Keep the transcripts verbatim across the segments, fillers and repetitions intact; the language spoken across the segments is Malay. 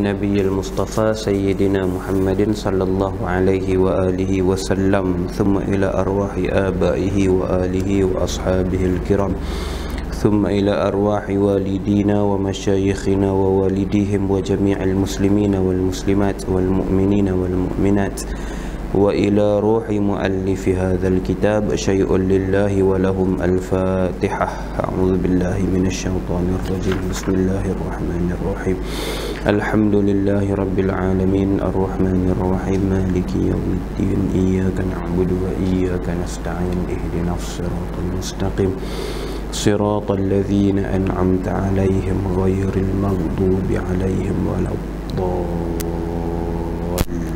النبي المصطفى سيدنا محمد صلى الله عليه وآله وسلم ثم إلى أرواح آبائه وآله وأصحابه الكرام ثم إلى أرواح والدينا ومشايخنا ووالديهم وجميع المسلمين والمسلمات والمؤمنين والمؤمنات وإلى روح مؤلف هذا الكتاب شيء لله ولهم الفاتحة. أعوذ بالله من الشيطان الرجيم. بسم الله الرحمن الرحيم. الحمد لله رب العالمين الرحمن الرحيم مالك يوم الدين إياك نعبد وإياك نستعين اهدنا الصراط المستقيم صراط الذين أنعمت عليهم غير المغضوب عليهم ولا الضالين.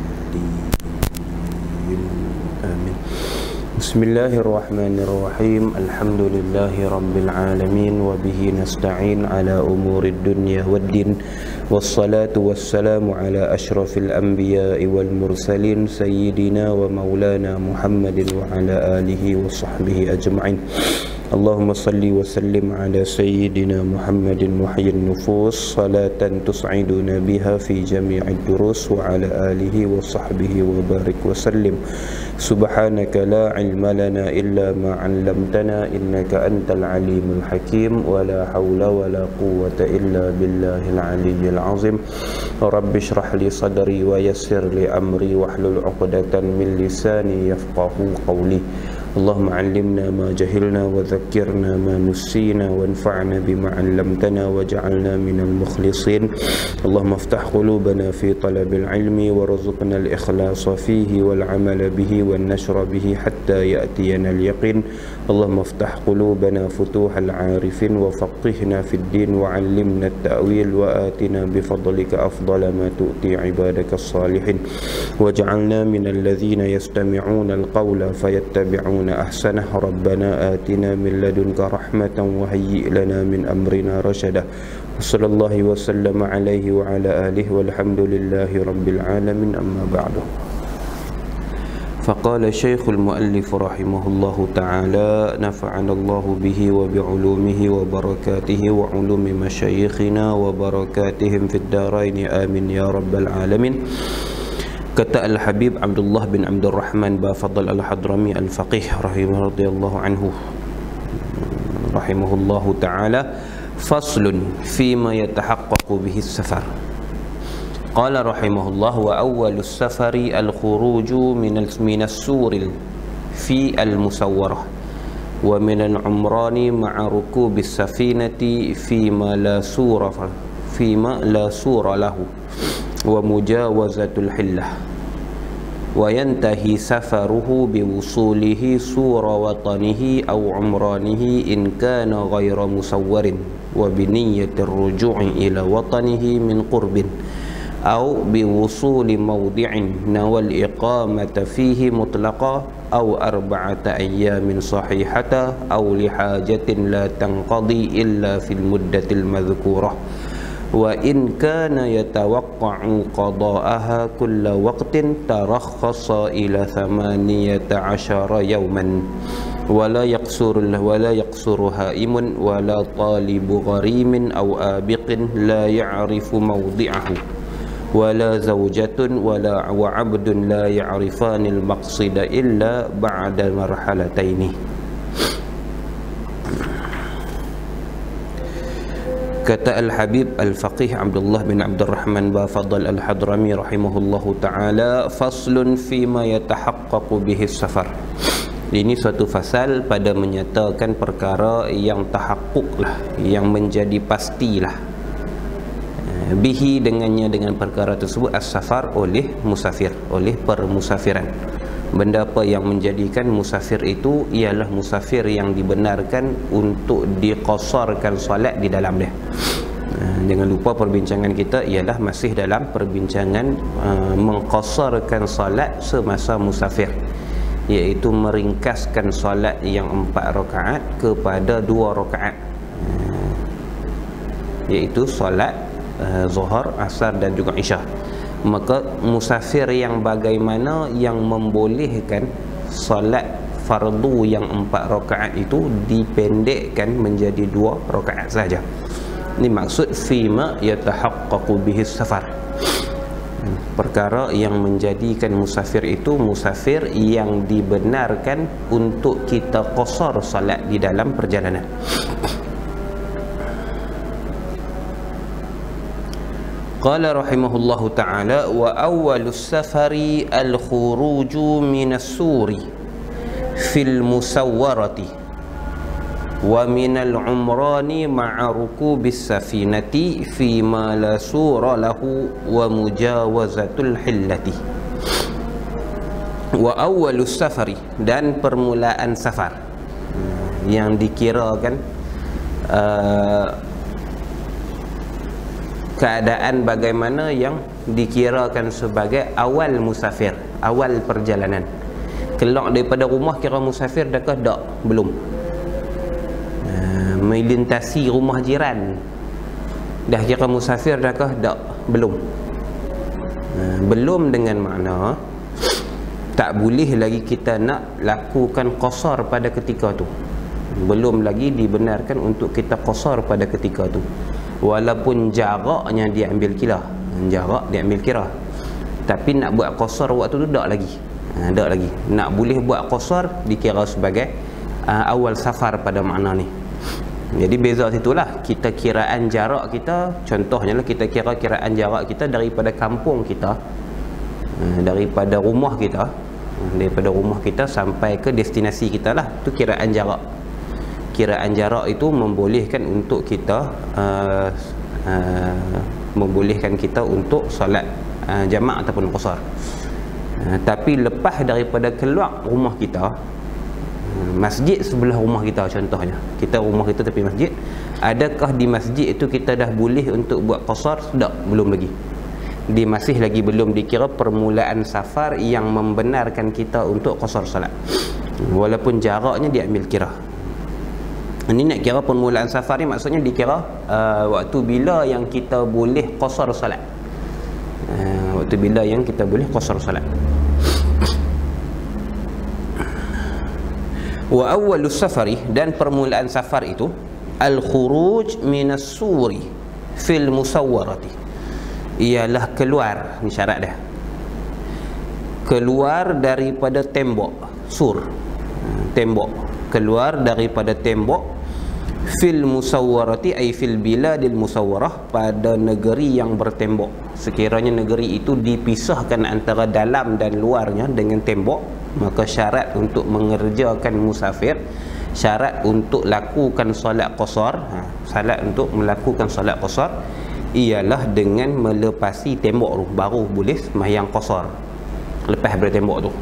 آمين. بسم الله الرحمن الرحيم. الحمد لله رب العالمين وبه نستعين على أمور الدنيا والدين والصلاة والسلام على أشرف الأنبياء والمرسلين سيدنا ومولانا محمد وعلى آله وصحبه أجمعين. اللهم صل وسلم على سيدنا محمد محيي النفوس صلاة تسعدنا بها في جميع الدروس وعلى آله وصحبه وبارك وسلم. سبحانك لا علم لنا إلا ما علمتنا إنك أنت العليم الحكيم ولا حول ولا قوة إلا بالله العلي العظيم. رب اشرح لي صدري ويسر لي أمري واحلل عقدة من لساني يفقه قولي. اللهم علمنا ما جهلنا وذكرنا ما نسينا وانفعنا بما علمتنا واجعلنا من المخلصين. اللهم افتح قلوبنا في طلب العلم وارزقنا الإخلاص فيه والعمل به والنشر به حتى يأتينا اليقين. اللهم افتح قلوبنا فتوح العارفين وفقهنا في الدين وعلمنا التأويل وآتنا بفضلك أفضل ما تؤتي عبادك الصالحين واجعلنا من الذين يستمعون القول فيتبعون أحسنه. ربنا آتنا من لدنك رحمة وهيئ لنا من أمرنا رشدا. وصلى الله وسلم عليه وعلى آله والحمد لله رب العالمين. أما بعد. فقال الشيخ المؤلف رحمه الله تعالى نفعنا الله به وبعلومه وبركاته وعلوم مشايخنا وبركاتهم في الدارين آمين يا رب العالمين. Kata Al-Habib Abdullah bin Abdul Rahman Bafadl Al-Hadrami Al-Faqih rahimahullah radhiyallahu anhu rahimahullahu ta'ala faslun fima yatahaqqaqu bihi as-safar. Qala rahimahullah wa awwalus safari al-khuruju min as-sur fi al-musawwarah wa min al-umrani ma'a rukubis safinati fima la sura fima la sura lahu wa mujawazatul hillah wa yantahi safaruhu biwusulihi sura watanihi aw umranihi in kana ghayra musawwarin wa biniyyatir ruju'i ila watanihi min qurbin aw biwusuli mawdi'in nawal iqamata fihi mutlaqa aw arba'ata ayyamin sahihata aw lihajatin la tanqadi illa fil muddatil madhkurah wa in kana yatawaqqa'u qada'aha kulla waqtin tarakhkhasa ila thamaniyata ashara yawman wa la yaqsuru wa la yaqsuru ha'imun wa la talibu gharimin aw abiqin la ya'rifu mawdi'ahu wa la zawjatun wa la wa 'abdun la ya'rifani al-maqsida illa ba'da marhalataini. Kata Al-Habib Al-Faqih Abdullah bin Abdul Rahman Bafadl Al-Hadrami rahimahullahu ta'ala faslun fima yatahaqqaqu bihi safar. Ini suatu fasal pada menyatakan perkara yang tahaqquk lah, yang menjadi pastilah bihi dengannya dengan perkara tersebut as-safar oleh musafir, oleh permusafiran. Benda apa yang menjadikan musafir itu ialah musafir yang dibenarkan untuk diqasarkan solat di dalam dia. Jangan lupa perbincangan kita ialah masih dalam perbincangan uh, mengqasarkan solat semasa musafir, iaitu meringkaskan solat yang empat rakaat kepada dua rakaat, uh, iaitu solat uh, zuhur, asar dan juga isya. Maka musafir yang bagaimana yang membolehkan solat fardu yang empat rakaat itu dipendekkan menjadi dua rakaat saja. Ini maksud fima yatahaqqaqu bihi safar, perkara yang menjadikan musafir itu musafir yang dibenarkan untuk kita qasar salat di dalam perjalanan. Qala rahimahullahu ta'ala wa awwalus safari al-khuruju minas suri fil musawwarati wa minal umrani ma'a rukubis safinati fi ma la sura lahu wa mujawazatul hillati. Wa awwalus safari, dan permulaan safar yang dikirakan uh, keadaan bagaimana yang dikirakan sebagai awal musafir, awal perjalanan. Keluar daripada rumah kira musafir dah ke tak? Belum. Uh, melintasi rumah jiran dah kira musafir dah ke tak? Belum. Uh, belum dengan makna tak boleh lagi kita nak lakukan qasar pada ketika tu. Belum lagi dibenarkan untuk kita qasar pada ketika tu, walaupun jaraknya dia ambil kira, jarak dia ambil kira, tapi nak buat qasar waktu tu tak lagi, ha, tak lagi. Nak boleh buat qasar dikira sebagai uh, awal safar pada makna ni. Jadi beza situlah, kita kiraan jarak kita, contohnya lah kita kira kiraan jarak kita daripada kampung kita, uh, daripada rumah kita, uh, daripada rumah kita sampai ke destinasi kita lah, tu kiraan jarak. Kiraan jarak itu membolehkan untuk kita uh, uh, membolehkan kita untuk solat uh, jamak ataupun qasar. Uh, tapi lepas daripada keluar rumah kita, uh, masjid sebelah rumah kita contohnya, kita rumah kita tepi masjid, adakah di masjid itu kita dah boleh untuk buat qasar? Tak, belum lagi. Dia masih lagi belum dikira permulaan safar yang membenarkan kita untuk qasar solat, walaupun jaraknya diambil kira. Ini nak kira permulaan safar ni maksudnya dikira uh, waktu bila yang kita boleh qasar salat, uh, waktu bila yang kita boleh qasar salat. Wa awwalus safari, dan permulaan safar itu al-khuruj minas suri fil musawwarati, ialah keluar, ni syarat dah, keluar daripada tembok sur, tembok, keluar daripada tembok fil musawwarati ay fil biladil musawwarah, pada negeri yang bertembok. Sekiranya negeri itu dipisahkan antara dalam dan luarnya dengan tembok, maka syarat untuk mengerjakan musafir, syarat untuk lakukan solat qasar, ha, syarat untuk melakukan solat qasar ialah dengan melepasi tembok tu, baru boleh sembahyang qasar lepas daripada tembok tu.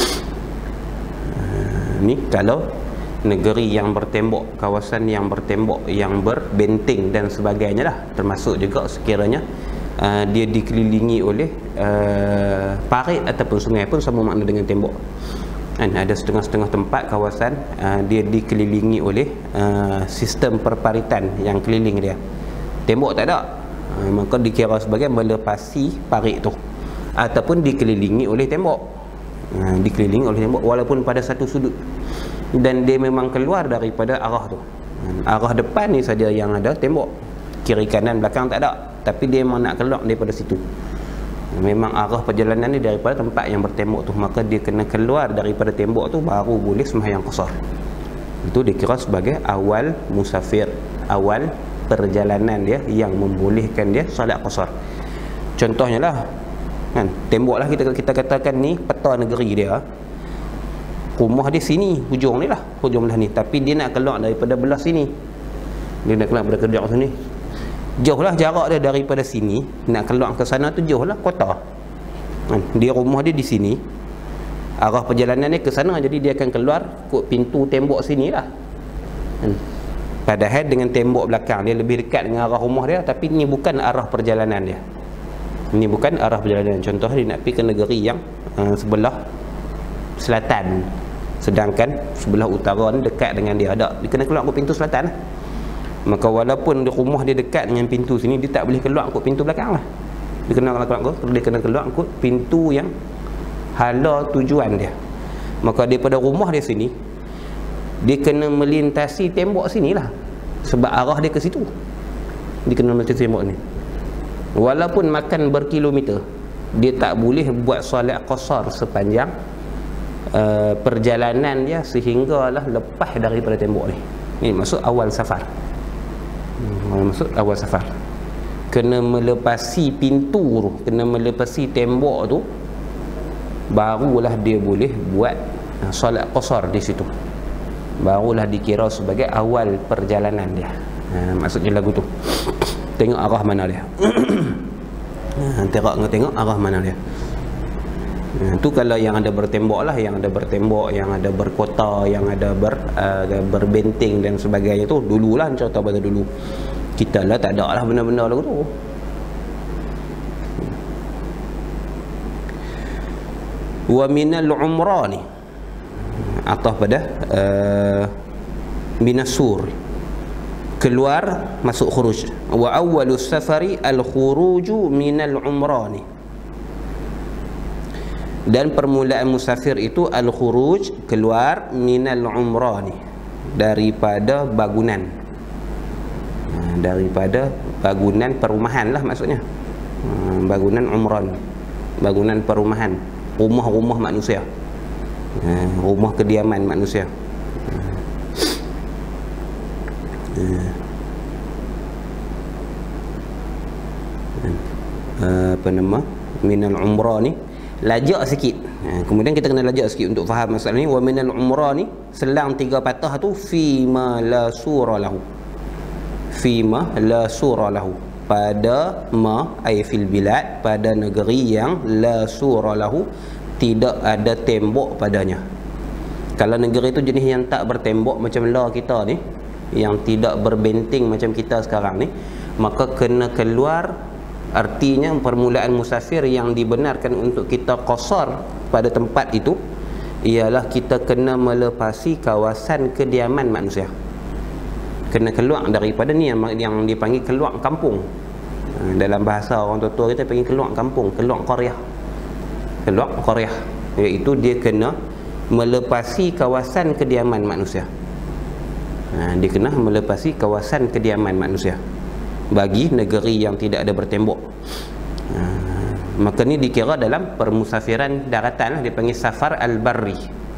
Ha, ni kalau negeri yang bertembok, kawasan yang bertembok, yang berbenteng dan sebagainya lah, termasuk juga sekiranya uh, dia dikelilingi oleh uh, parit ataupun sungai pun sama makna dengan tembok. Dan ada setengah-setengah tempat kawasan uh, dia dikelilingi oleh uh, sistem perparitan yang keliling dia, tembok tak ada, uh, maka dikira sebagai melepasi parit tu, ataupun dikelilingi oleh tembok, uh, dikelilingi oleh tembok walaupun pada satu sudut, dan dia memang keluar daripada arah tu. Arah depan ni saja yang ada tembok, kiri kanan belakang tak ada, tapi dia memang nak keluar daripada situ. Memang arah perjalanan ni daripada tempat yang bertembok tu, maka dia kena keluar daripada tembok tu baru boleh sembahyang qasar. Itu dikira sebagai awal musafir, awal perjalanan dia yang membolehkan dia solat qasar. Contohnya lah kan, tembok lah kita kita katakan ni peta negeri dia, rumah dia sini, hujung ni lah, hujung belah ni, tapi dia nak keluar daripada belah sini, dia nak keluar daripada kedok sini, jauh lah jarak dia daripada sini, nak keluar ke sana tu jauh lah, kota kan. Dia rumah dia di sini, arah perjalanan dia ke sana, jadi dia akan keluar kot pintu tembok sini lah kan. Padahal dengan tembok belakang dia lebih dekat dengan arah rumah dia, tapi ni bukan arah perjalanan dia, ini bukan arah perjalanan. Contoh dia nak pergi ke negeri yang uh, sebelah selatan, sedangkan sebelah utara ni dekat dengan dia, ada dia kena keluar ke pintu selatan lah. Maka walaupun di rumah dia dekat dengan pintu sini, dia tak boleh keluar ke pintu belakang lah, dia kena keluar ke dia kena keluar ke pintu yang hala tujuan dia. Maka daripada rumah dia sini, dia kena melintasi tembok sini lah, sebab arah dia ke situ. Dikenal macam tembok ni. Walaupun makan berkilometer, dia tak boleh buat solat qasar sepanjang uh, perjalanan dia sehinggalah lepas daripada tembok ni. Ini maksud awal safar. Hmm, maksud awal safar. Kena melepasi pintu tu, kena melepasi tembok tu, barulah dia boleh buat uh, solat qasar di situ. Barulah dikira sebagai awal perjalanan dia. Uh, maksudnya lagu tu. Tengok arah mana dia. Terak tengok arah mana dia. Ha, tu kalau yang ada bertembok lah, yang ada bertembok, yang ada berkota, yang ada ber, uh, berbenteng dan sebagainya tu dululah, contoh pada dulu. Kita lah tak ada lah benda-benda lagu tu. Wa minal umrani, atau pada uh, minasur, keluar, masuk khuruj. Wa awwalus safari al-khuruju minal umrani, dan permulaan musafir itu al-khuruj, keluar, minal umrani, daripada bangunan, daripada bangunan perumahan lah maksudnya. Bangunan umran, bangunan perumahan, rumah-rumah manusia, rumah kediaman manusia. Apa nama minal umrah ni, lajak sikit. Ha, kemudian kita kena lajak sikit untuk faham masalah ni. Wa minal umrah ni selang tiga patah tu, fi ma la sura lahu, fi ma la sura lahu, pada ma ay fil bilad, pada negeri yang la sura lahu, tidak ada tembok padanya. Kalau negeri itu jenis yang tak bertembok macam la kita ni, yang tidak berbenteng macam kita sekarang ni, maka kena keluar. Artinya permulaan musafir yang dibenarkan untuk kita qasar pada tempat itu ialah kita kena melepasi kawasan kediaman manusia. Kena keluar daripada ni yang, yang dipanggil keluar kampung. Dalam bahasa orang tua-tua kita panggil keluar kampung, keluar qaryah. Keluar qaryah, iaitu dia kena melepasi kawasan kediaman manusia. Ha, dia kena melepasi kawasan kediaman manusia bagi negeri yang tidak ada bertembok. Ha, maka ni dikira dalam permusafiran daratan lah, dipanggil safar al-barri.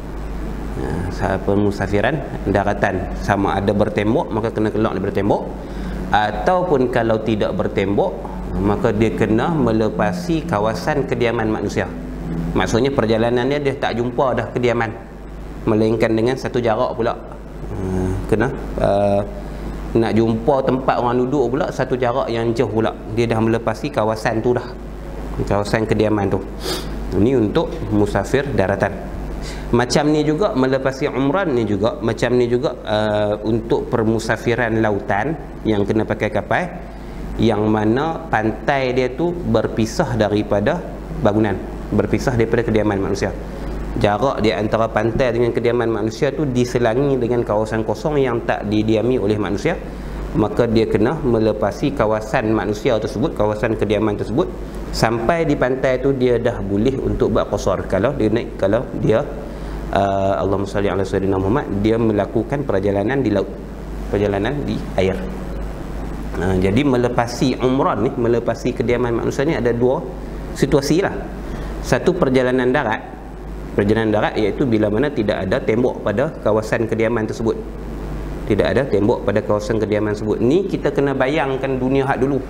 Ha, permusafiran daratan, sama ada bertembok maka kena keluar daripada tembok, ataupun kalau tidak bertembok maka dia kena melepasi kawasan kediaman manusia. Maksudnya perjalanannya dia tak jumpa dah kediaman, melainkan dengan satu jarak pula. Ha, kena uh, nak jumpa tempat orang duduk pula satu jarak yang jauh pula, dia dah melepasi kawasan tu dah, kawasan kediaman tu. Ini untuk musafir daratan. Macam ni juga melepasi umran ni juga, macam ni juga uh, untuk permusafiran lautan yang kena pakai kapal, yang mana pantai dia tu berpisah daripada bangunan, berpisah daripada kediaman manusia. Jarak di antara pantai dengan kediaman manusia tu diselangi dengan kawasan kosong yang tak didiami oleh manusia, maka dia kena melepasi kawasan manusia tersebut, kawasan kediaman tersebut, sampai di pantai tu dia dah boleh untuk buat qasar. Kalau dia naik, kalau dia uh, Allahumma salli ala sayyidina Muhammad, dia melakukan perjalanan di laut, perjalanan di air. Uh, jadi melepasi umrah ni, melepasi kediaman manusia ni ada dua situasi lah. Satu perjalanan darat. Perjalanan darat iaitu bila mana tidak ada tembok pada kawasan kediaman tersebut. Tidak ada tembok pada kawasan kediaman tersebut. Ni kita kena bayangkan dunia hak dulu.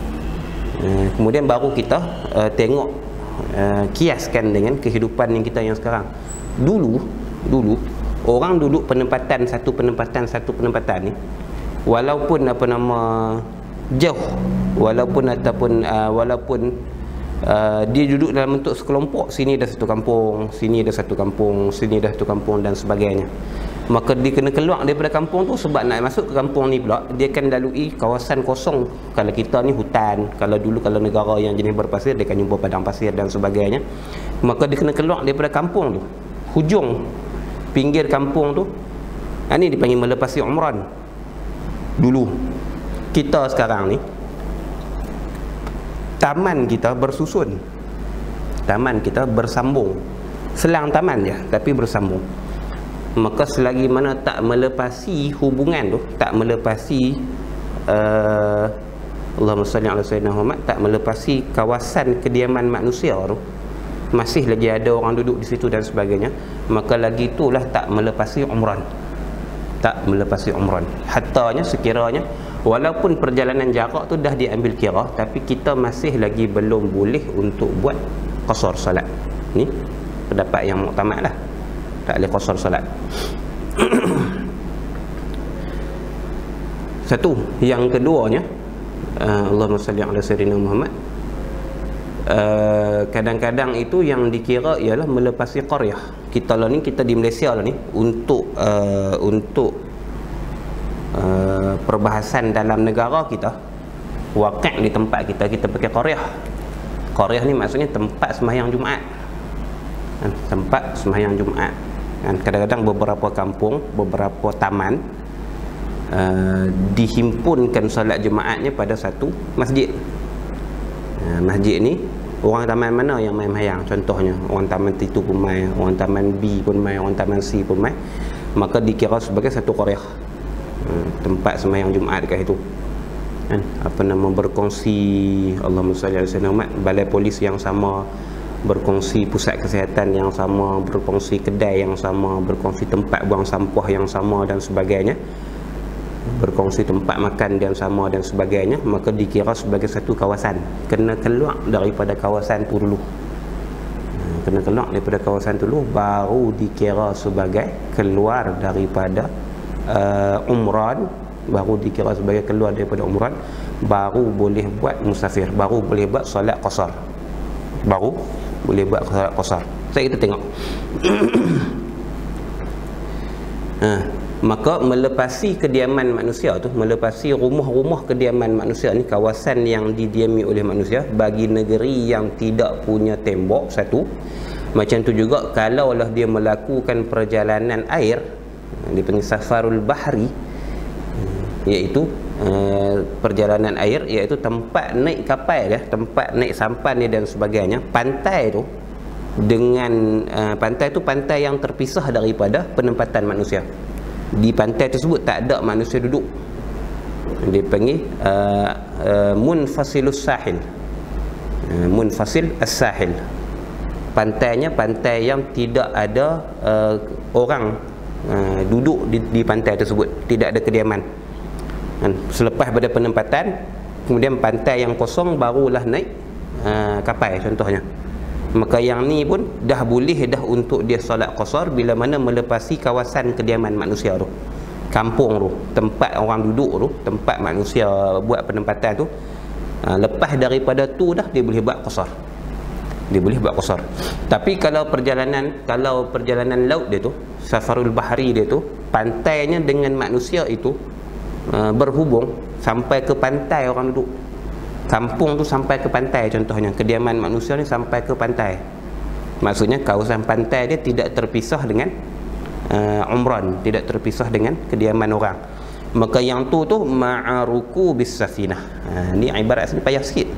Uh, kemudian baru kita uh, tengok, uh, kiaskan dengan kehidupan yang kita yang sekarang. Dulu, dulu orang duduk penempatan satu penempatan satu penempatan ni, walaupun apa nama jauh, walaupun ataupun uh, walaupun Uh, dia duduk dalam bentuk sekelompok, sini dah satu kampung, sini dah satu kampung, sini dah satu kampung dan sebagainya, maka dia kena keluar daripada kampung tu. Sebab nak masuk ke kampung ni pula dia akan lalui kawasan kosong. Kalau kita ni hutan, kalau dulu kalau negara yang jenis berpasir dia akan jumpa padang pasir dan sebagainya, maka dia kena keluar daripada kampung tu, hujung pinggir kampung tu. Ini dipanggil melepasi umran. Dulu kita sekarang ni taman kita bersusun, taman kita bersambung, selang taman je tapi bersambung. Maka selagi mana tak melepasi hubungan tu, tak melepasi uh, Allahumma salli ala sayyidina Muhammad, tak melepasi kawasan kediaman manusia tu, masih lagi ada orang duduk di situ dan sebagainya, maka lagi itulah tak melepasi umran. Tak melepasi umran. Hatanya sekiranya walaupun perjalanan jarak tu dah diambil kira, tapi kita masih lagi belum boleh untuk buat qasar solat. Ni pendapat yang muktamad lah, tak boleh qasar solat. Satu. Yang keduanya, uh, Allahumma salli ala sayyidina Muhammad, uh, kadang-kadang itu yang dikira ialah melepasi qaryah. Kita lah ni, kita di Malaysia lah ni, untuk uh, untuk uh, perbahasan dalam negara kita, waqi' di tempat kita, kita pakai qaryah. Qaryah ni maksudnya tempat sembahyang Jumaat, kan? Tempat sembahyang Jumaat, kan? Kadang-kadang beberapa kampung, beberapa taman Uh, dihimpunkan solat Jumaatnya pada satu masjid. Uh, masjid ni orang taman mana yang main mayang, contohnya orang taman Titu pun main, orang taman B pun main, orang taman C pun main, maka dikira sebagai satu qaryah, uh, tempat sembahyang Jumaat dekat situ, kan? Apa nama, berkongsi, Allahumma salli ala sayyidina Muhammad, balai polis yang sama, berkongsi pusat kesihatan yang sama, berkongsi kedai yang sama, berkongsi tempat buang sampah yang sama dan sebagainya, berkongsi tempat makan dan sama dan sebagainya, maka dikira sebagai satu kawasan. Kena keluar daripada kawasan tu dulu, kena keluar daripada kawasan tu dulu, baru dikira sebagai keluar daripada uh, umran, baru dikira sebagai keluar daripada umran, baru boleh buat musafir, baru boleh buat solat qasar, baru boleh buat solat qasar. Saya kita tengok. Ha, maka melepasi kediaman manusia tu, melepasi rumah-rumah kediaman manusia ni, kawasan yang didiami oleh manusia, bagi negeri yang tidak punya tembok, satu. Macam tu juga kalaulah dia melakukan perjalanan air, dipanggil safarul bahri, iaitu uh, perjalanan air, iaitu tempat naik kapal ya, tempat naik sampan dia dan sebagainya. Pantai tu dengan uh, pantai tu pantai yang terpisah daripada penempatan manusia. Di pantai tersebut tak ada manusia duduk, dipanggil uh, uh, munfasilus sahil, uh, munfasil as-sahil. Pantainya pantai yang tidak ada uh, orang uh, duduk di, di pantai tersebut, tidak ada kediaman. Dan selepas pada penempatan, kemudian pantai yang kosong barulah naik uh, kapal contohnya. Maka yang ni pun dah boleh dah untuk dia solat qasar bila mana melepasi kawasan kediaman manusia tu, kampung tu, tempat orang duduk tu, tempat manusia buat penempatan tu. Ha, lepas daripada tu dah dia boleh buat qasar, dia boleh buat qasar. Tapi kalau perjalanan kalau perjalanan laut dia tu, safarul bahri dia tu, pantainya dengan manusia itu uh, berhubung sampai ke pantai orang duduk. Kampung tu sampai ke pantai contohnya, kediaman manusia ni sampai ke pantai. Maksudnya kawasan pantai dia tidak terpisah dengan uh, umran, tidak terpisah dengan kediaman orang. Maka yang tu tu ma'aruku bis safinah. Ha, ni ibarat sini payah sikit.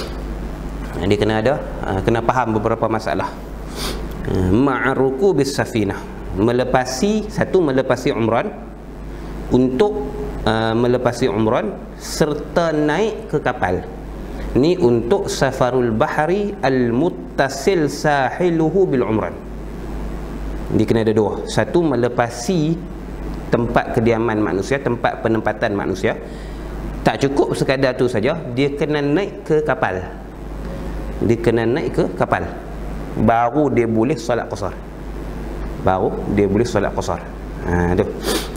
Ha, dia kena ada, uh, kena faham beberapa masalah. Uh, ma'aruku bis safinah, melepasi, satu melepasi umran, untuk uh, melepasi umran serta naik ke kapal. Ni untuk safarul bahri al-muttasil sahiluhu bil umran. Dia kena ada dua. Satu, melepasi tempat kediaman manusia, tempat penempatan manusia. Tak cukup sekadar tu saja, dia kena naik ke kapal. Dia kena naik ke kapal, baru dia boleh solat qasar. Baru dia boleh solat qasar. Ha, tu.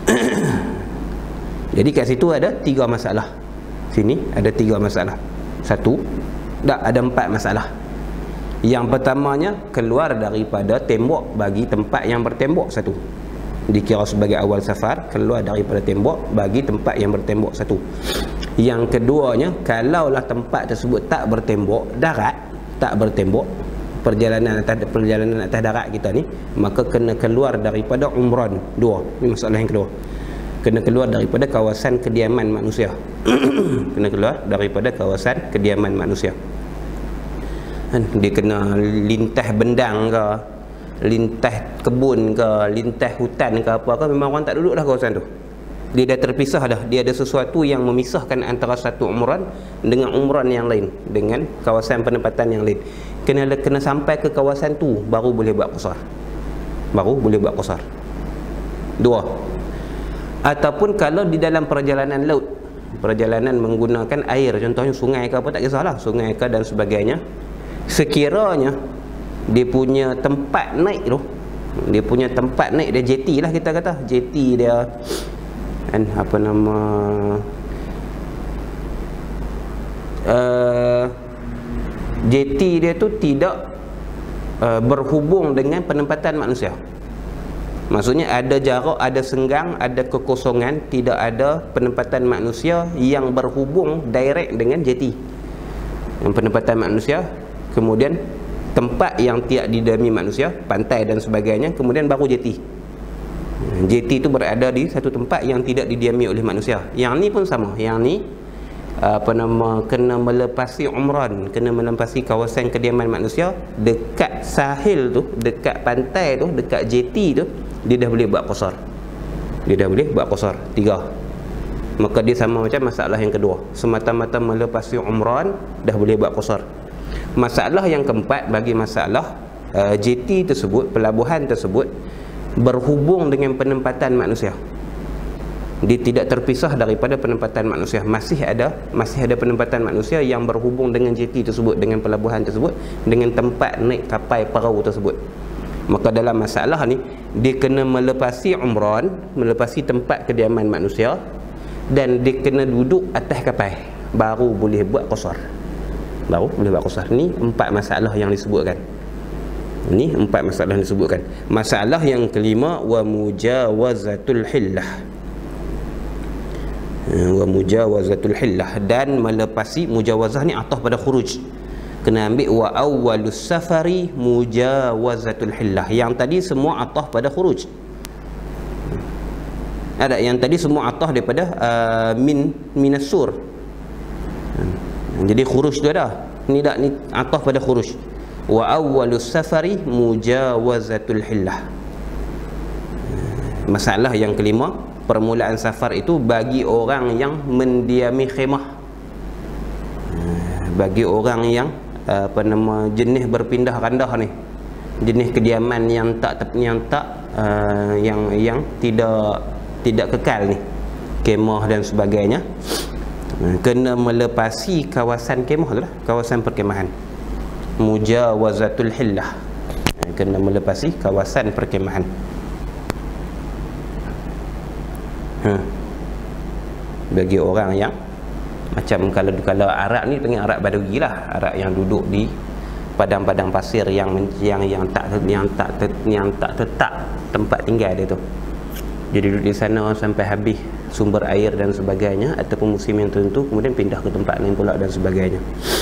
Jadi kat situ ada tiga masalah. Sini ada tiga masalah. Satu, tak ada empat masalah. Yang pertamanya, keluar daripada tembok bagi tempat yang bertembok, satu. Dikira sebagai awal safar, keluar daripada tembok bagi tempat yang bertembok, satu. Yang keduanya, kalaulah tempat tersebut tak bertembok, darat, tak bertembok, perjalanan atas perjalanan atas darat kita ni, maka kena keluar daripada umran, dua. Ini masalah yang kedua. Kena keluar daripada kawasan kediaman manusia. Kena keluar daripada kawasan kediaman manusia. Dia kena lintah bendang ke, lintah kebun ke, lintah hutan ke apa ke, memang orang tak duduk dah kawasan tu. Dia dah terpisah dah. Dia ada sesuatu yang memisahkan antara satu umran dengan umran yang lain, dengan kawasan penempatan yang lain. Kena kena sampai ke kawasan tu baru boleh buat qasar. Baru boleh buat qasar. Dua. Ataupun kalau di dalam perjalanan laut, perjalanan menggunakan air, contohnya sungai ke apa, tak kisahlah, sungai ke dan sebagainya, sekiranya dia punya tempat naik tu, dia punya tempat naik dia jeti lah, kita kata jeti dia kan, apa nama uh, jeti dia tu tidak uh, berhubung dengan penempatan manusia. Maksudnya ada jarak, ada senggang, ada kekosongan, tidak ada penempatan manusia yang berhubung direct dengan jeti. Yang penempatan manusia, kemudian tempat yang tidak didiami manusia, pantai dan sebagainya, kemudian baru jeti. Jeti itu berada di satu tempat yang tidak didiami oleh manusia. Yang ni pun sama. Yang ni apa nama, kena melepasi umran, kena melepasi kawasan kediaman manusia dekat sahil tu, dekat pantai tu, dekat jeti tu, dia dah boleh buat qasar. Dia dah boleh buat qasar. Tiga. Maka dia sama macam masalah yang kedua. Semata-mata melepasi umran dah boleh buat qasar. Masalah yang keempat, bagi masalah uh, jeti tersebut, pelabuhan tersebut berhubung dengan penempatan manusia. Dia tidak terpisah daripada penempatan manusia. Masih ada masih ada penempatan manusia yang berhubung dengan jeti tersebut, dengan pelabuhan tersebut, dengan tempat naik kapal perahu tersebut. Maka dalam masalah ni, dia kena melepasi umran, melepasi tempat kediaman manusia, dan dia kena duduk atas kapal baru boleh buat qasar. Baru boleh buat qasar. Ni empat masalah yang disebutkan. Ini empat masalah yang disebutkan. Masalah yang kelima, wa mujawazatul hillah. Wa mujawazatul hillah, dan melepasi, mujawazah ni atas pada khuruj. Kena ambil wa awwalus safari mujawazatul hillah. Yang tadi semua atas pada khuruj. Ada yang tadi semua atas daripada uh, min minas sur. Jadi khuruj tu ada. Ni tak, ni atas pada khuruj. Wa awwalus safari mujawazatul hillah. Masalah yang kelima, permulaan safar itu bagi orang yang mendiami khemah, bagi orang yang apa nama, jenis berpindah randah ni, jenis kediaman yang tak yang tak uh, yang yang tidak tidak kekal ni, kemah dan sebagainya, kena melepasi kawasan kemah tu lah, kawasan perkemahan. Mujawazatul hillah, kena melepasi kawasan perkemahan. Hmm. Bagi orang yang macam kalau kalau Arab ni panggil Arab Badawi lah, Arab yang duduk di padang-padang pasir yang yang yang tak yang tak yang tak tetap tempat tinggal dia tu. Jadi duduk di sana sampai habis sumber air dan sebagainya, ataupun musim yang tertentu kemudian pindah ke tempat lain pula dan sebagainya.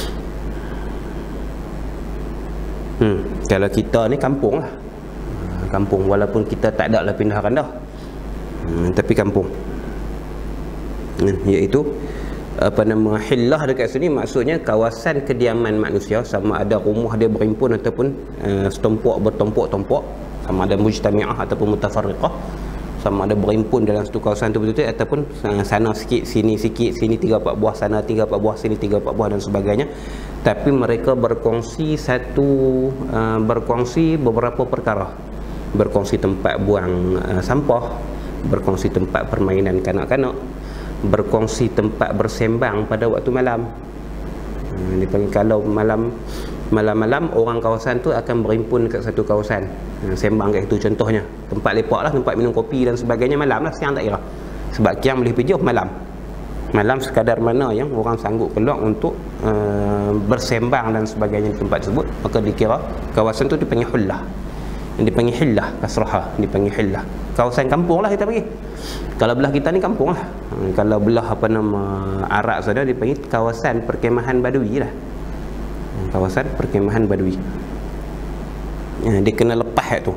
Hmm, kalau kita ni kampung lah, kampung, walaupun kita tak ada lah pindah randah, hmm, tapi kampung, hmm, iaitu apa nama, hillah dekat sini maksudnya kawasan kediaman manusia, sama ada rumah dia berimpun ataupun uh, setumpuk bertumpuk-tumpuk, sama ada mujtami'ah ataupun mutafarriqah, sama ada berimpun dalam satu kawasan tu betul-betul, ataupun uh, sana sikit, sini sikit, sini tiga empat buah, sana tiga empat buah, sini tiga empat buah dan sebagainya. Tapi mereka berkongsi satu uh, berkongsi beberapa perkara. Berkongsi tempat buang uh, sampah, berkongsi tempat permainan kanak-kanak, berkongsi tempat bersembang pada waktu malam. Hmm, dipanggil kalau malam malam-malam orang kawasan tu akan berimpun dekat satu kawasan, hmm, sembang kat situ, contohnya tempat lepak lah, tempat minum kopi dan sebagainya, malam lah, siang tak kira. Sebab kiam boleh pergi malam. Malam sekadar mana yang orang sanggup keluar untuk uh, bersembang dan sebagainya di tempat tersebut, maka dikira kawasan tu dipanggil hullah. Yang dipanggil hillah, kasrahah, dipanggil hillah. Kawasan kampung lah kita panggil. Kalau belah kita ni kampung lah. Hmm, kalau belah apa nama Arab saja dipanggil kawasan perkemahan Badui lah. Hmm, kawasan perkemahan Badui. Ya, dia kena lepas tu.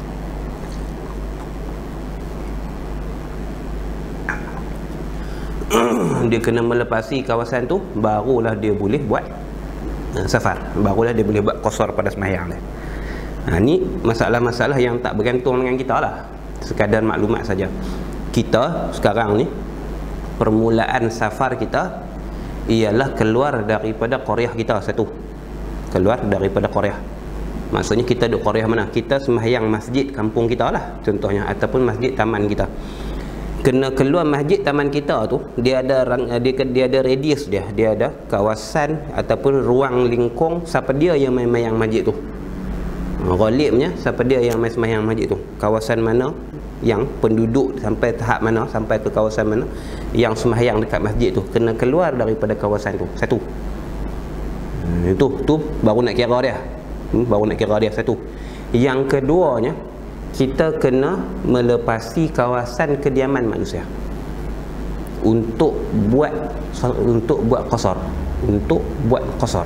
Dia kena melepasi kawasan tu, barulah dia boleh buat uh, safar, barulah dia boleh buat qasar pada sembahyang dia. Ha, ni masalah-masalah yang tak bergantung dengan kita lah, sekadar maklumat saja. kita sekarang ni, permulaan safar kita ialah keluar daripada qaryah kita satu. Keluar daripada qaryah. Maksudnya kita duduk qaryah mana? Kita sembahyang masjid kampung kita lah contohnya, ataupun masjid taman kita. Kena keluar masjid taman kita tu, dia ada dia, dia ada radius dia, dia ada kawasan ataupun ruang lingkung siapa dia yang main-main masjid tu. Ghalibnya siapa dia yang main sembahyang masjid tu, kawasan mana yang penduduk sampai tahap mana, sampai ke kawasan mana yang sembahyang dekat masjid tu, kena keluar daripada kawasan tu satu. Hmm, itu tu baru nak kira dia. Hmm, baru nak kira dia satu. Yang keduanya, kita kena melepasi kawasan kediaman manusia untuk buat untuk buat qasar, untuk buat qasar.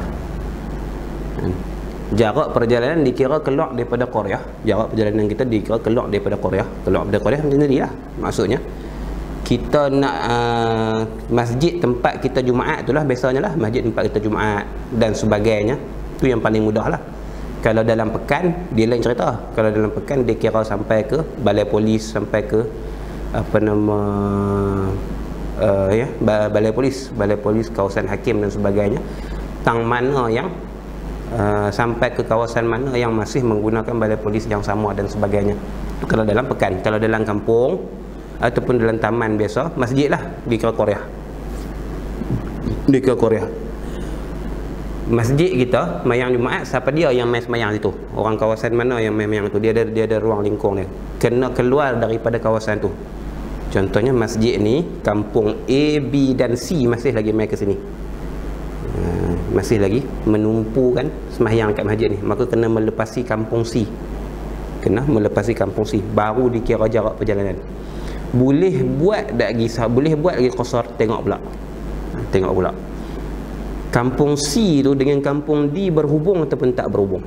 Jarak perjalanan dikira keluar daripada qaryah. Jarak perjalanan kita dikira keluar daripada qaryah. Keluar daripada qaryah macam tadi lah. Maksudnya kita nak uh, masjid tempat kita Jumaat itulah biasanya lah, masjid tempat kita Jumaat dan sebagainya, tu yang paling mudah lah. Kalau dalam pekan dia lain cerita. Kalau dalam pekan dia kira sampai ke balai polis, sampai ke apa nama uh, ya balai polis, balai polis, kawasan hakim dan sebagainya. Tang mana yang uh, sampai ke kawasan mana yang masih menggunakan balai polis yang sama dan sebagainya. Itu kalau dalam pekan. Kalau dalam kampung ataupun dalam taman biasa, masjid lah dikira qaryah. Dikira qaryah. Masjid kita mayang Jumaat, siapa dia yang main semayang situ? Orang kawasan mana yang main semayang tu? Dia ada dia ada ruang lingkung dia. Kena keluar daripada kawasan tu. Contohnya masjid ni kampung A, B dan C masih lagi main ke sini. Uh, masih lagi menumpukan semayang kat masjid ni. Maka kena melepasi kampung C. Kena melepasi kampung C, baru dikira jarak perjalanan. Boleh buat tak lagi, boleh buat lagi qasar, tengok pula. Tengok pula. Kampung C tu dengan kampung D berhubung ataupun tak berhubung?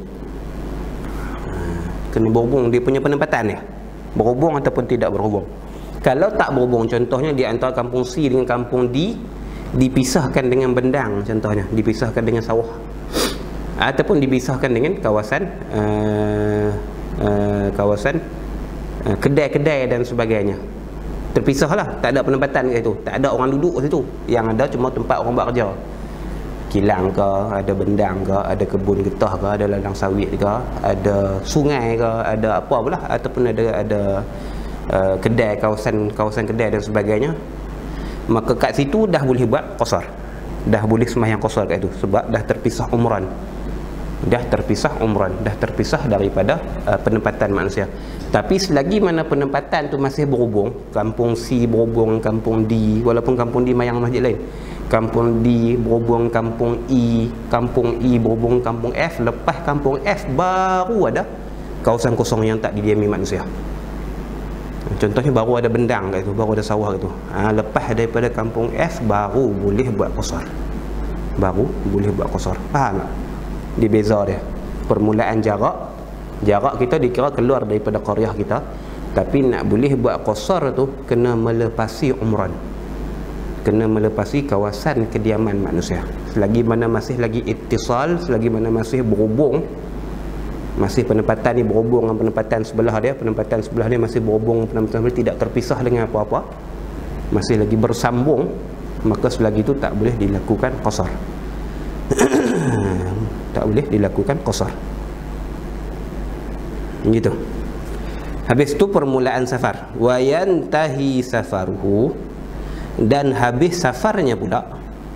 Kena berhubung, dia punya penempatan dia. Berhubung ataupun tidak berhubung. Kalau tak berhubung, contohnya di antara kampung C dengan kampung D dipisahkan dengan bendang, contohnya dipisahkan dengan sawah, ataupun dipisahkan dengan kawasan uh, uh, kawasan uh, kedai-kedai dan sebagainya. Terpisahlah, tak ada penempatan kat situ, tak ada orang duduk kat situ. Yang ada cuma tempat orang buat kerja. Kilang ke, ada bendang ke, ada kebun getah ke, ada ladang sawit ke, ada sungai ke, ada apa pula, ataupun ada ada uh, kedai, kawasan kawasan kedai dan sebagainya. Maka kat situ dah boleh buat qasar. Dah boleh sembahyang qasar kat itu sebab dah terpisah umran. Dah terpisah umran, dah terpisah daripada uh, penempatan manusia. Tapi selagi mana penempatan tu masih berhubung, kampung C berhubung kampung D, walaupun kampung D mayang masjid lain, kampung D berhubung kampung E, kampung E berhubung kampung F, lepas kampung F baru ada kawasan kosong yang tak didiami manusia. Contohnya baru ada bendang kat itu, baru ada sawah kat itu. Ha, lepas daripada kampung F baru boleh buat qasar. Baru boleh buat qasar. Faham tak? Di beza dia. Permulaan jarak, jarak kita dikira keluar daripada qaryah kita, tapi nak boleh buat qasar tu kena melepasi umran. Kena melepasi kawasan kediaman manusia. Selagi mana masih lagi ittisal, selagi mana masih berhubung, masih penempatan ni berhubung dengan penempatan sebelah dia, penempatan sebelah dia masih berhubung, penempatan sebelah tidak terpisah dengan apa-apa, masih lagi bersambung, maka selagi itu tak boleh dilakukan qasar. Tak boleh dilakukan qasar. Gitu. Habis tu permulaan safar. Wa yantahi safaruhu, dan habis safarnya pula.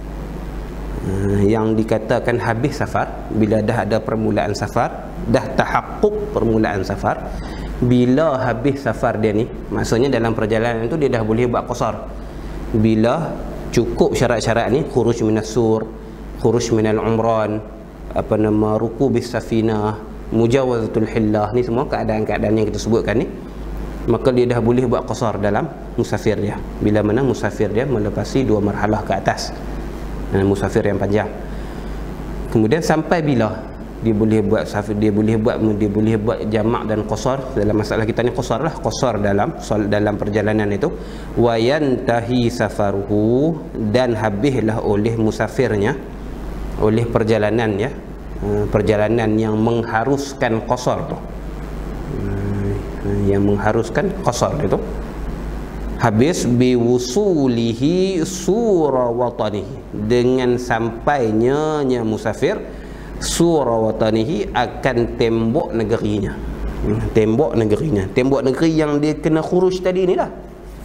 Yang dikatakan habis safar bila dah ada permulaan safar, dah tahaqquk permulaan safar. Bila habis safar dia ni, maksudnya dalam perjalanan tu dia dah boleh buat qasar bila cukup syarat-syarat ni, khuruj minas sur, khuruj minal umran, apa nama, ruku bis safinah, mujawazatul hillah, ni semua keadaan-keadaan yang kita sebutkan ni, maka dia dah boleh buat qasar dalam musafir dia. Bila mana musafir dia melepasi dua marhalah ke atas, musafir yang panjang. Kemudian sampai bila dia boleh buat safir, dia boleh buat dia boleh buat jamak dan qasar. Dalam masalah kita ni qasar lah, qasar dalam dalam perjalanan itu. Wa yantahi safaruhu, dan habislah oleh musafirnya, oleh perjalanan ya, perjalanan yang mengharuskan qasar tu, yang mengharuskan qasar itu. Habis biwusulihi sura watanihi, dengan sampainya nya musafir sura watanihi, akan tembok negerinya. Tembok negerinya, tembok negeri yang dia kena khuruj tadi ni lah.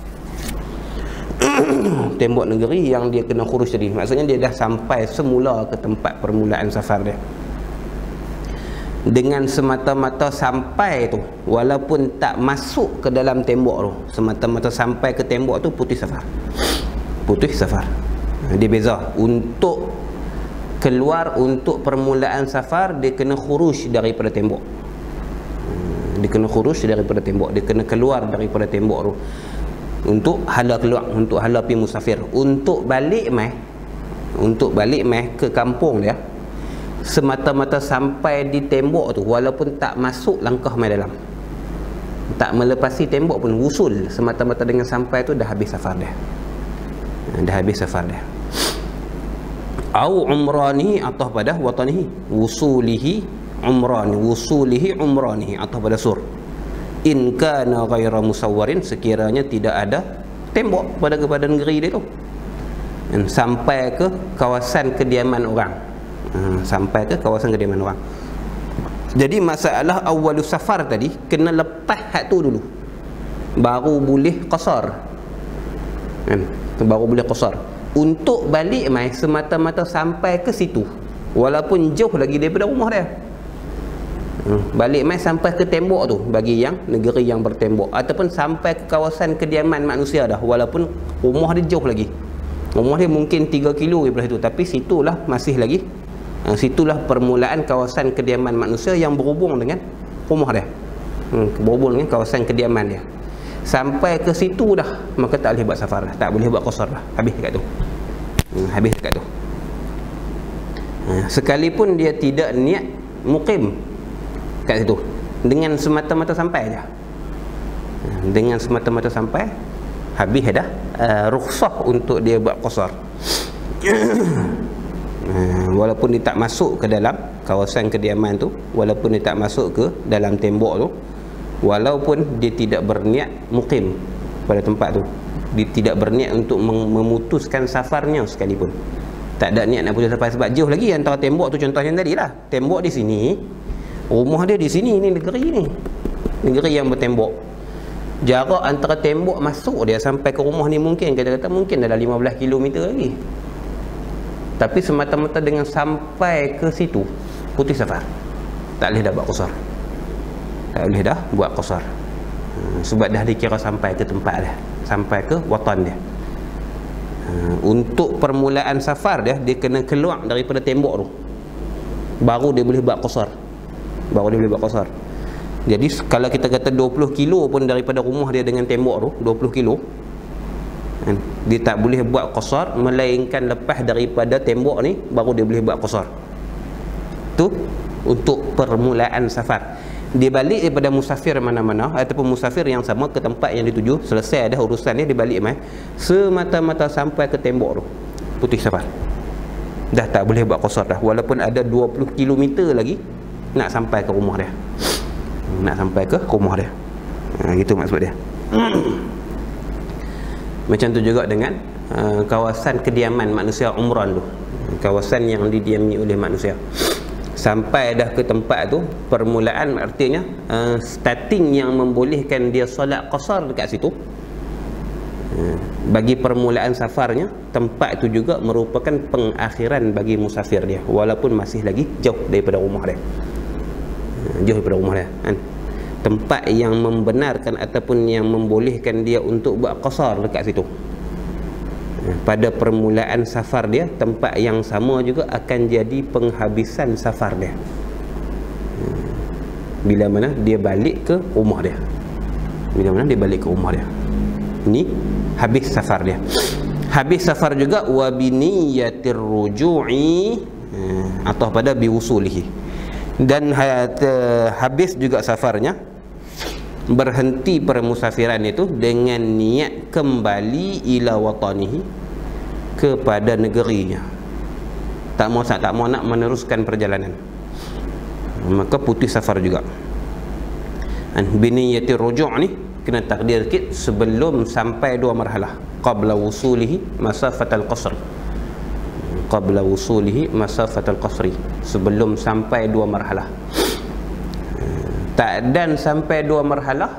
Tembok negeri yang dia kena khuruj tadi, maksudnya dia dah sampai semula ke tempat permulaan safar dia. Dengan semata-mata sampai tu, walaupun tak masuk ke dalam tembok tu, semata-mata sampai ke tembok tu, putih safar. Putih safar. Dia beza. Untuk keluar, untuk permulaan safar, dia kena khuruj daripada tembok. Dia kena khuruj daripada tembok, dia kena keluar daripada tembok tu, untuk hala keluar, untuk hala pi musafir. Untuk balik mai, untuk balik mai ke kampung dia, semata-mata sampai di tembok tu, walaupun tak masuk langkah mai dalam, tak melepasi tembok pun, wusul, semata-mata dengan sampai tu dah habis safar dia. Dah habis safar dia. Au umrani, atau pada watanihi, wusulihi umrani, wusulihi umrani, atau pada sur. In kana ghaira musawwarin, sekiranya tidak ada tembok pada kepada negeri dia tu, dan sampai ke kawasan kediaman orang. Hmm, sampai ke kawasan kediaman orang. Jadi masalah awalus safar tadi kena lepas hak tu dulu, baru boleh qasar. Kan? Baru boleh qasar. Untuk balik mai, semata-mata sampai ke situ, walaupun jauh lagi daripada rumah dia. Hmm, balik mai sampai ke tembok tu bagi yang negeri yang bertembok, ataupun sampai ke kawasan kediaman manusia dah, walaupun rumah dia jauh lagi. Rumah dia mungkin tiga kilo daripada situ, tapi situlah masih lagi, uh, situlah permulaan kawasan kediaman manusia yang berhubung dengan rumah dia. Hmm, berhubung dengan kawasan kediaman dia. Sampai ke situ dah, maka tak boleh buat safar dah, tak boleh buat qasar dah, habis dekat tu. Hmm, habis dekat tu. Uh, sekalipun dia tidak niat mukim kat situ, dengan semata-mata sampai aja. Uh, dengan semata-mata sampai, habis dah uh, rukhsah untuk dia buat qasar. uh, walaupun dia tak masuk ke dalam kawasan kediaman tu, walaupun dia tak masuk ke dalam tembok tu, walaupun dia tidak berniat mukim pada tempat tu, dia tidak berniat untuk memutuskan safarnya sekalipun, tak ada niat nak putus safar, sebab jauh lagi antara tembok tu. Contohnya tadi lah, tembok di sini, rumah dia di sini, ni negeri ni, negeri yang bertembok. Jarak antara tembok masuk dia sampai ke rumah ni mungkin, kata-kata mungkin dalam lima belas kilometer lagi. Tapi semata-mata dengan sampai ke situ, putih safar, tak boleh dah buat qasar, tak boleh dah buat qasar. hmm, Sebab dah dikira sampai ke tempat dia, sampai ke watan dia. hmm, Untuk permulaan safar dia, dia kena keluar daripada tembok tu, baru dia boleh buat qasar, baru dia boleh buat qasar. Jadi kalau kita kata dua puluh kilo pun daripada rumah dia dengan tembok tu, dua puluh kilo, dia tak boleh buat qasar, melainkan lepas daripada tembok ni baru dia boleh buat qasar. Tu untuk permulaan safar. Dia balik daripada musafir mana-mana, ataupun musafir yang sama ke tempat yang dituju, selesai dah urusan dia, dia balik mai, semata-mata sampai ke tembok tu, putih safar, dah tak boleh buat qasar dah, walaupun ada dua puluh kilometer lagi nak sampai ke rumah dia, nak sampai ke rumah dia. Ha, gitu maksud dia. Macam tu juga dengan uh, kawasan kediaman manusia umran tu, kawasan yang didiami oleh manusia. Sampai dah ke tempat tu, permulaan artinya uh, starting yang membolehkan dia solat qasar dekat situ. uh, Bagi permulaan safarnya, tempat tu juga merupakan pengakhiran bagi musafir dia, walaupun masih lagi jauh daripada rumah dia, uh, jauh daripada rumah dia, kan? Tempat yang membenarkan ataupun yang membolehkan dia untuk buat qasar dekat situ, pada permulaan safar dia, tempat yang sama juga akan jadi penghabisan safar dia bila mana dia balik ke rumah dia, bila mana dia balik ke rumah dia. Ini habis safar dia. Habis safar juga wa biniyatir ruju'i, atau pada biwusulihi, dan habis juga safarnya, berhenti permusafiran itu dengan niat kembali ila watanihi, kepada negerinya, tak mau tak mau nak meneruskan perjalanan, maka putih safar juga. An biniyati ruju' ni kena takdir sikit sebelum sampai dua marhalah, qabla wusulihi masafatal qasr, qabla wusulihi masafatal qasri, sebelum sampai dua marhalah. Tak dan sampai dua marhalah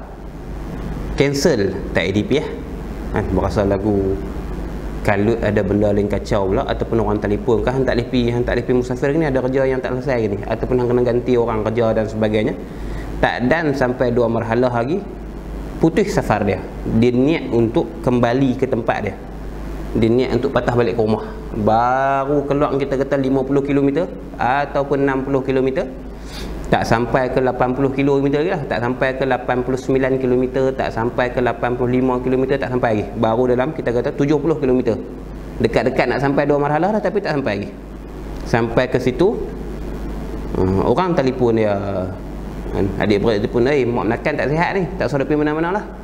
cancel tak A D P ya. Ha, berasa lagu kalau ada benda lain kacau pula, ataupun orang telefon kan hang tak boleh pi, hang tak boleh pi musafir ni, ada kerja yang tak selesai ni, ataupun hang kena ganti orang kerja dan sebagainya. Tak dan sampai dua marhalah lagi putus safar dia. Dia niat untuk kembali ke tempat dia. Dia niat untuk patah balik ke rumah. Baru keluar kita kata lima puluh kilometer ataupun enam puluh kilometer. Tak sampai ke lapan puluh kilometer lagi lah, tak sampai ke lapan puluh sembilan kilometer, tak sampai ke lapan puluh lima kilometer, tak sampai lagi. Baru dalam kita kata tujuh puluh kilometer. Dekat-dekat nak sampai dua marhalah dah, tapi tak sampai lagi. Sampai ke situ, orang telefon dia, adik-beradik telefon, eh mak menakan tak sihat ni, tak suruh pergi mana-mana lah.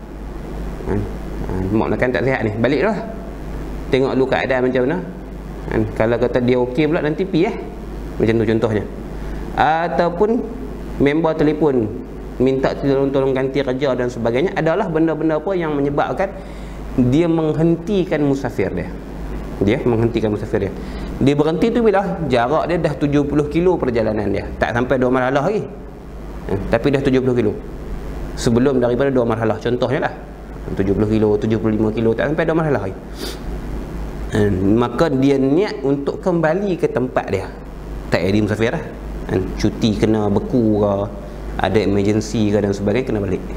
Mak menakan tak sihat ni, balik lah. Tengok dulu keadaan macam mana. Kalau kata dia okey pula, nanti pergi eh. Macam tu contohnya. Ataupun member telefon minta tolong-tolong ganti kerja dan sebagainya, adalah benda-benda apa yang menyebabkan dia menghentikan musafir dia. Dia menghentikan musafir dia. Dia berhenti tu bila jarak dia dah tujuh puluh kilo perjalanan dia. Tak sampai dua marhalah lagi. Eh, tapi dah tujuh puluh kilo. Sebelum daripada dua marhalah contohnya lah. tujuh puluh kilo, tujuh puluh lima kilo, tak sampai dua marhalah lagi. Eh, maka dia niat untuk kembali ke tempat dia. Tak jadi musafir lah. Cuti kena beku ke, ada emergency ke dan sebagainya, kena balik.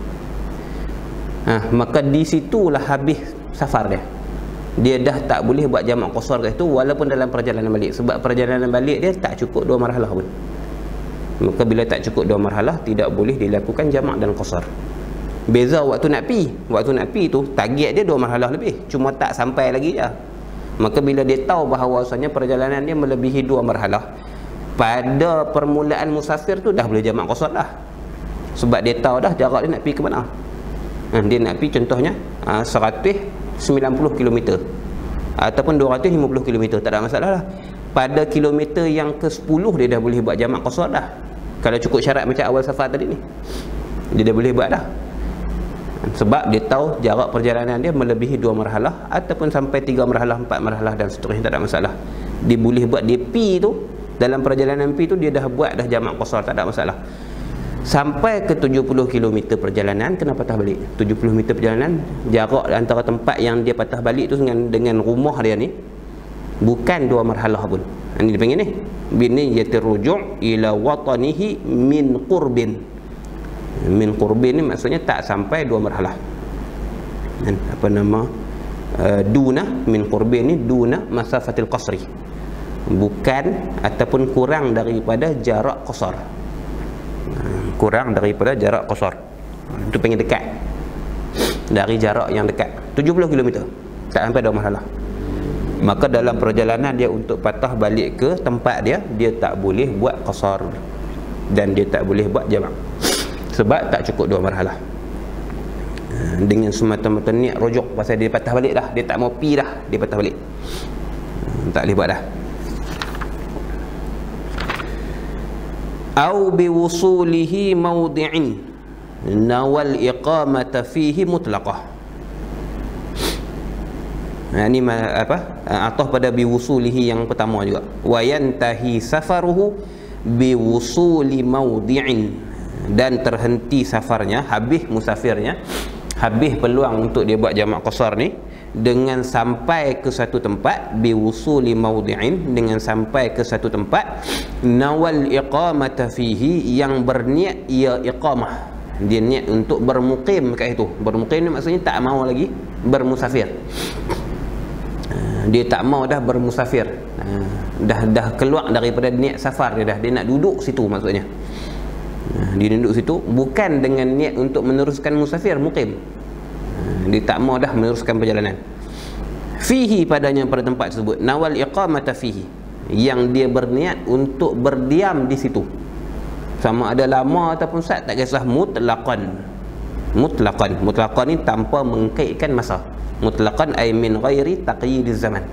Ha, maka di situlah habis safar dia. Dia dah tak boleh buat jamak qasar kat situ walaupun dalam perjalanan balik, sebab perjalanan balik dia tak cukup dua marhalah pun. Maka bila tak cukup dua marhalah, tidak boleh dilakukan jamak dan qasar. Beza waktu nak pi, waktu nak pi tu target dia dua marhalah lebih, cuma tak sampai lagi je. Maka bila dia tahu bahawasanya perjalanan dia melebihi dua marhalah, pada permulaan musafir tu dah boleh jamak qasar dah. Sebab dia tahu dah jarak dia nak pergi ke mana. Ha, dia nak pergi contohnya ha, seratus sembilan puluh kilometer ataupun dua ratus lima puluh kilometer, tak ada masalah lah. Pada kilometer yang ke sepuluh dia dah boleh buat jamak qasar dah. Kalau cukup syarat macam awal safar tadi ni, dia dah boleh buat dah. Sebab dia tahu jarak perjalanan dia melebihi dua marhalah ataupun sampai tiga marhalah, empat marhalah dan seterusnya, tak ada masalah. Dia boleh buat dia pi tu, dalam perjalanan pi tu dia dah buat dah jamak qasar, tak ada masalah. Sampai ke tujuh puluh kilometer perjalanan kena patah balik. tujuh puluh meter perjalanan, jarak antara tempat yang dia patah balik tu dengan dengan rumah dia ni bukan dua marhalah pun. Ini dia panggil ni bini yatiruju' ila watanihi min qurbin. Min qurbin ni maksudnya tak sampai dua marhalah. Dan apa nama uh, duna min qurbin ni duna masafatil qasri, bukan ataupun kurang daripada jarak qasar, kurang daripada jarak qasar. Itu panggil dekat, dari jarak yang dekat tujuh puluh kilometer, tak sampai dua marhalah. Maka dalam perjalanan dia untuk patah balik ke tempat dia, dia tak boleh buat qasar dan dia tak boleh buat jamak, sebab tak cukup dua marhalah. Dengan semata-mata niat rujuk, pasal dia patah balik dah, dia tak mau pi dah, dia patah balik, tak boleh buat dah. Au biwusulihi mawdi'in nawal iqamata fihi mutlaqah. Nah, ini apa? Atau pada biwusulihi yang pertama juga. Wa yantahi safaruhu biwusuli mawdi'in, dan terhenti safarnya, habis musafirnya, habis peluang untuk dia buat jamak qasar ni dengan sampai ke satu tempat, biwusuli mawdi'in, dengan sampai ke satu tempat, nawal iqamata fihi, yang berniat ia iqamah, dia niat untuk bermukim kat itu. Bermukim ni maksudnya tak mau lagi bermusafir, dia tak mau dah bermusafir, dah dah keluar daripada niat safar dia dah, dia nak duduk situ maksudnya. Dia duduk situ bukan dengan niat untuk meneruskan musafir, mukim. Dia tak mau dah meneruskan perjalanan. Fihi, padanya pada tempat tersebut, nawal iqamata fihi, yang dia berniat untuk berdiam di situ, sama ada lama ataupun saat, tak kisah, mutlaqan. Mutlaqan, mutlaqan ni tanpa mengkaitkan masa. Mutlaqan ay min ghairi taqyidiz zaman,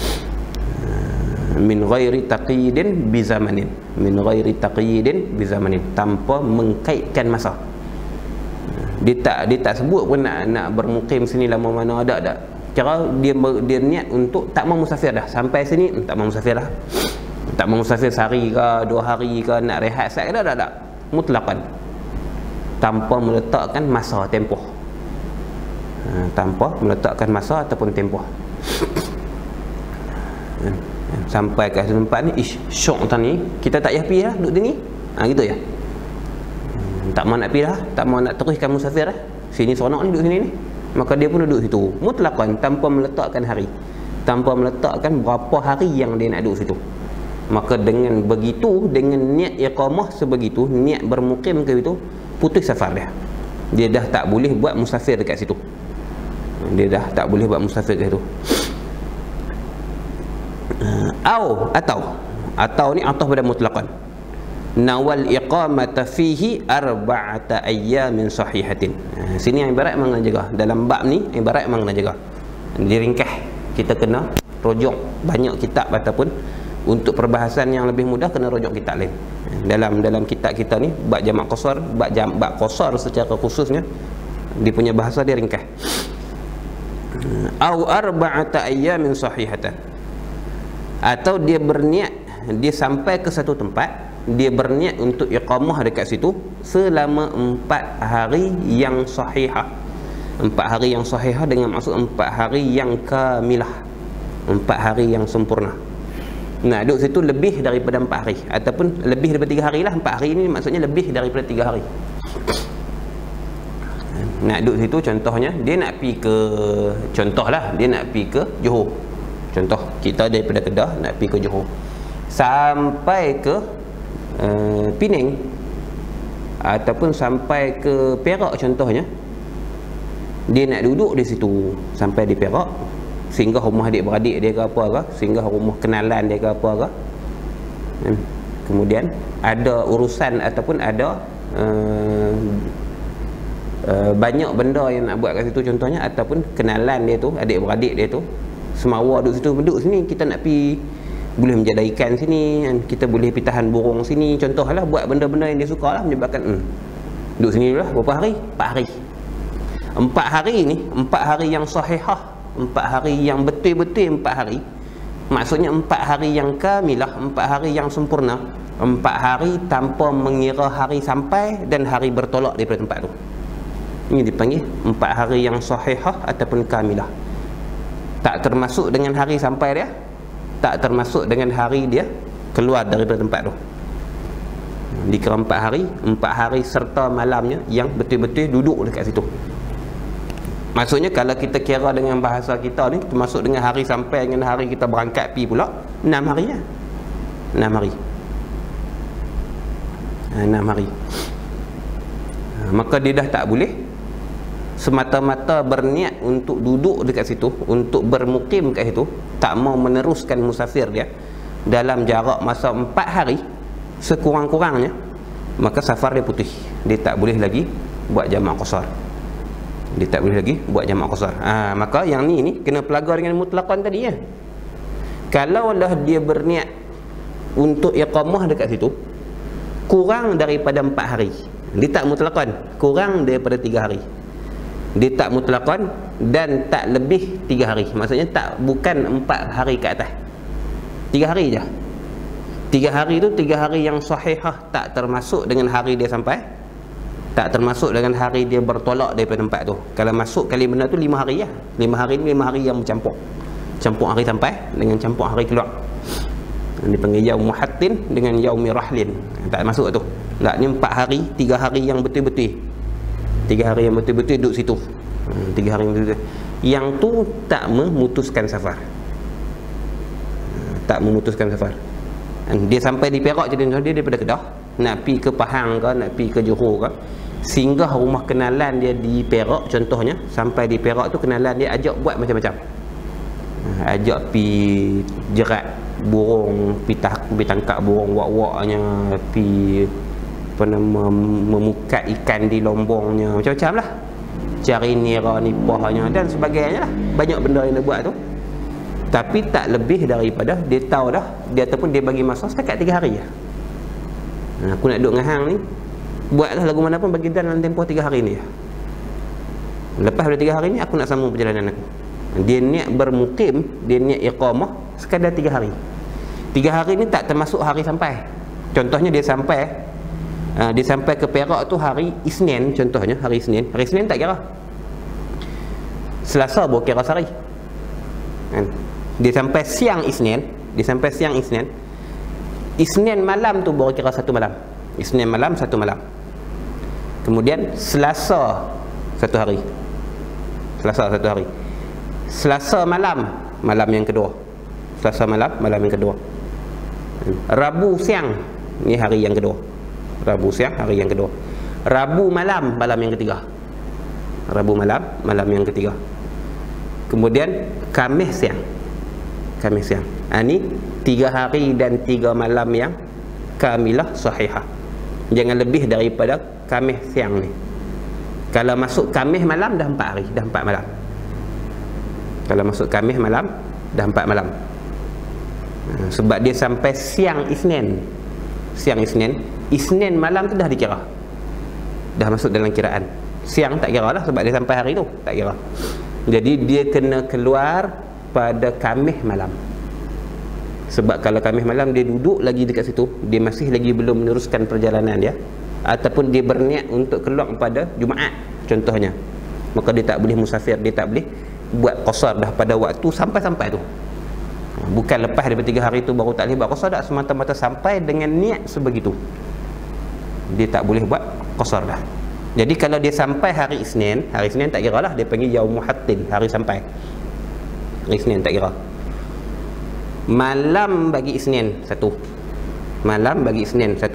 min ghairi taqyidin bi zamanin, min ghairi taqyidin bi zamanin, tanpa mengkaitkan masa. Dia tak dia tak sebut pun nak nak bermukim sini lama mana, ada tak. Cara dia dia niat untuk tak mau musafir dah. Sampai sini tak mau musafir dah. Tak mau musafir sehari ke, dua hari ke, nak rehat sat ke, tak tak. Mutlaqan. Tanpa meletakkan masa tempoh. Ha, tanpa meletakkan masa ataupun tempoh. Sampai ke tempat ni, ish, syok tadi, kita tak payah pergi lah, duduk sini. Ha, gitu ya. Tak mau nak pergi dah, tak mau nak teruskan musafir lah. Sini seronok ni, duduk sini ni. Maka dia pun duduk situ mutlaqan, tanpa meletakkan hari, tanpa meletakkan berapa hari yang dia nak duduk situ. Maka dengan begitu, dengan niat iqamah sebegitu, niat bermukim ke itu, putus safar dia. Dia dah tak boleh buat musafir dekat situ. Dia dah tak boleh buat musafir dekat situ. Au atau atau ni atau pada mutlaqan. Nawal iqamata fihi arba'ata ayyamin sahihatin. Ha, sini yang ibarat memang nak jaga. Dalam bab ni ibarat memang nak jaga. Diringkas, kita kena rujuk banyak kitab ataupun untuk perbahasan yang lebih mudah kena rujuk kitab lain. Dalam dalam kitab kita ni bab jamak qasar, bab jam bab qasar secara khususnya dia punya bahasa dia ringkas. Au arba'ata ayyamin sahihatan. Atau dia berniat, dia sampai ke satu tempat, dia berniat untuk iqamah dekat situ selama empat hari yang sahihah. Empat hari yang sahihah dengan maksud empat hari yang kamilah, empat hari yang sempurna. Nah, duduk situ lebih daripada empat hari ataupun lebih daripada tiga hari lah. Empat hari ini maksudnya lebih daripada tiga hari. Nak duduk situ contohnya dia nak pergi ke, contohlah dia nak pergi ke Johor. Contoh kita daripada Kedah nak pergi ke Johor, sampai ke uh, Penang ataupun sampai ke Perak contohnya, dia nak duduk di situ sampai di Perak, singgah rumah adik-beradik dia ke apa ke, singgah rumah kenalan dia ke apa ke. Hmm. Kemudian ada urusan ataupun ada uh, uh, banyak benda yang nak buat kat situ contohnya, ataupun kenalan dia tu, adik-beradik dia tu semawa duduk situ, duduk sini kita nak pi boleh menjaga ikan sini, kita boleh pitahan burung sini contohlah, buat benda-benda yang dia suka lah, menyebabkan hmm, duduk sini dulu lah. Berapa hari? Empat hari. Empat hari ni, empat hari yang sahihah, empat hari yang betul-betul empat hari, maksudnya empat hari yang kamilah, empat hari yang sempurna, empat hari tanpa mengira hari sampai dan hari bertolak daripada tempat tu. Ini dipanggil empat hari yang sahihah ataupun kamilah. Tak termasuk dengan hari sampai dia, tak termasuk dengan hari dia keluar daripada tempat tu. Dikira empat hari, empat hari serta malamnya yang betul-betul duduk dekat situ. Maksudnya kalau kita kira dengan bahasa kita ni, termasuk dengan hari sampai dengan hari kita berangkat pi pula, enam hari lah. Enam hari. Enam hari. Maka dia dah tak boleh semata-mata berniat untuk duduk dekat situ, untuk bermukim kat situ, tak mau meneruskan musafir dia dalam jarak masa empat hari sekurang-kurangnya, maka safar dia putih. Dia tak boleh lagi buat jamak qasar. Dia tak boleh lagi buat jamak qasar. Ha, maka yang ni ni kena pelaga dengan mutlaqan tadi ya. Kalaulah dia berniat untuk iqamah dekat situ kurang daripada empat hari, dia tak mutlaqan, kurang daripada tiga hari. Dia tak mutlaqan dan tak lebih tiga hari. Maksudnya tak, bukan empat hari ke atas, tiga hari je. Tiga hari tu tiga hari yang sahihah, tak termasuk dengan hari dia sampai, tak termasuk dengan hari dia bertolak daripada tempat tu. Kalau masuk kali benda tu lima hari ya. Lima hari ni lima hari yang bercampur, campur hari sampai dengan campur hari keluar. Ini panggil yaum muhattin dengan yaumi rahlin. Tak masuk tu. Tak, ni empat hari, tiga hari yang betul-betul. Tiga hari yang betul-betul duduk situ. Hmm, tiga hari yang betul-betul. Yang tu tak memutuskan safar. Hmm, tak memutuskan safar. Dia sampai di Perak, jadi dia daripada Kedah nak pi ke Pahang ke, nak pi ke Johor ke, singgah rumah kenalan dia di Perak contohnya. Sampai di Perak tu kenalan dia ajak buat macam-macam. Hmm, ajak pi jerat burung, pi, tak, pi tangkap burung wak-waknya, pi apa nama, memukat ikan di lombongnya, macam-macam lah, cari nira nipahnya dan sebagainya lah. Banyak benda yang dia buat tu, tapi tak lebih daripada dia tahu dah, dia ataupun dia bagi masa setakat tiga hari je. Aku nak duduk dengan hang ni, buatlah lagu mana pun bagi dalam tempoh tiga hari ni. Lepas pada tiga hari ni aku nak sambung perjalanan aku. Dia niat bermukim, dia niat iqamah sekadar tiga hari. Tiga hari ni tak termasuk hari sampai. Contohnya dia sampai uh, dia sampai ke Perak tu hari Isnin, contohnya hari Isnin. Hari Isnin tak kira. Selasa baru kira sehari. Kan? Dia sampai siang Isnin, dia sampai siang Isnin. Isnin malam tu baru kira satu malam. Isnin malam satu malam. Kemudian Selasa satu hari. Selasa satu hari. Selasa malam, malam yang kedua. Selasa malam, malam yang kedua. Rabu siang, ni hari yang kedua. Rabu siang, hari yang kedua. Rabu malam, malam yang ketiga. Rabu malam, malam yang ketiga. Kemudian Khamis siang. Khamis siang. Ha, ni tiga hari dan tiga malam yang kamilah sahihah. Jangan lebih daripada Khamis siang ni. Kalau masuk Khamis malam dah empat hari, dah empat malam. Kalau masuk Khamis malam dah empat malam. Sebab dia sampai siang Isnin. Siang Isnin, Isnin malam tu dah dikira. Dah masuk dalam kiraan. Siang tak kira lah sebab dia sampai hari tu, tak kira. Jadi dia kena keluar pada Khamis malam. Sebab kalau Khamis malam dia duduk lagi dekat situ, dia masih lagi belum meneruskan perjalanan dia, ataupun dia berniat untuk keluar pada Jumaat contohnya, maka dia tak boleh musafir, dia tak boleh buat qasar dah pada waktu sampai-sampai tu. Bukan lepas daripada tiga hari tu baru tak boleh buat qasar, tak, semata-mata sampai dengan niat sebegitu dia tak boleh buat qasar dah. Jadi kalau dia sampai hari Isnin, hari Isnin tak kira lah, dia panggil yaumul hattin, hari sampai. Hari Isnin tak kira. Malam bagi Isnin satu. Malam bagi Isnin satu.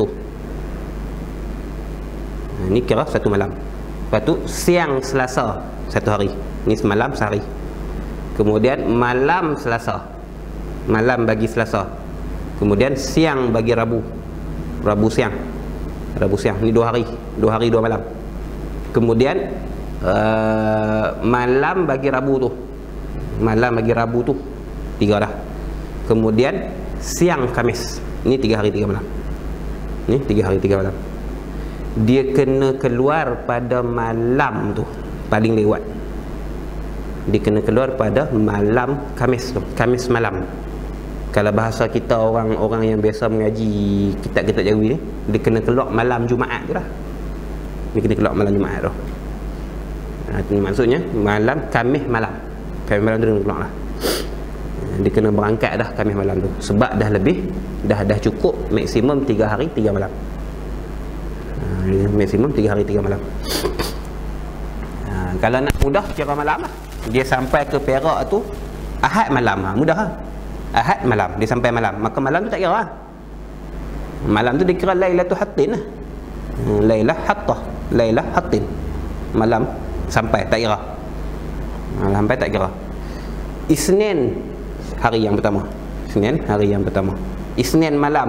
Ini kira satu malam. Lepas tu siang Selasa satu hari. Ini semalam sehari. Kemudian malam Selasa, malam bagi Selasa. Kemudian siang bagi Rabu, Rabu siang, Rabu siang. Ini dua hari, dua hari dua malam. Kemudian uh, malam bagi Rabu tu, malam bagi Rabu tu tiga dah. Kemudian siang Khamis. Ini tiga hari tiga malam. Ini tiga hari tiga malam. Dia kena keluar pada malam tu paling lewat. Dia kena keluar pada malam Khamis tu, Khamis malam. Kalau bahasa kita orang-orang yang biasa mengaji kitab-kitab Jawi ni, dia kena keluar malam Jumaat tu lah. Dia kena keluar malam Jumaat tu. Ha, maksudnya malam Khamis malam. Khamis malam tu dia kena keluar lah. Dia kena berangkat dah Khamis malam tu. Sebab dah lebih, dah dah cukup maksimum tiga hari tiga malam. Ha, maksimum tiga hari tiga malam. Ha, kalau nak mudah kira malam lah. Dia sampai ke Perak tu Ahad malam, ha, mudah lah. Ahad malam, dia sampai malam, maka malam tu tak kira lah. Malam tu dikira Lailatul Hattin lah. Lailah Hattah, Lailah Hattin. Malam sampai tak kira. Malam sampai tak kira. Isnin hari yang pertama. Isnin hari yang pertama. Isnin malam.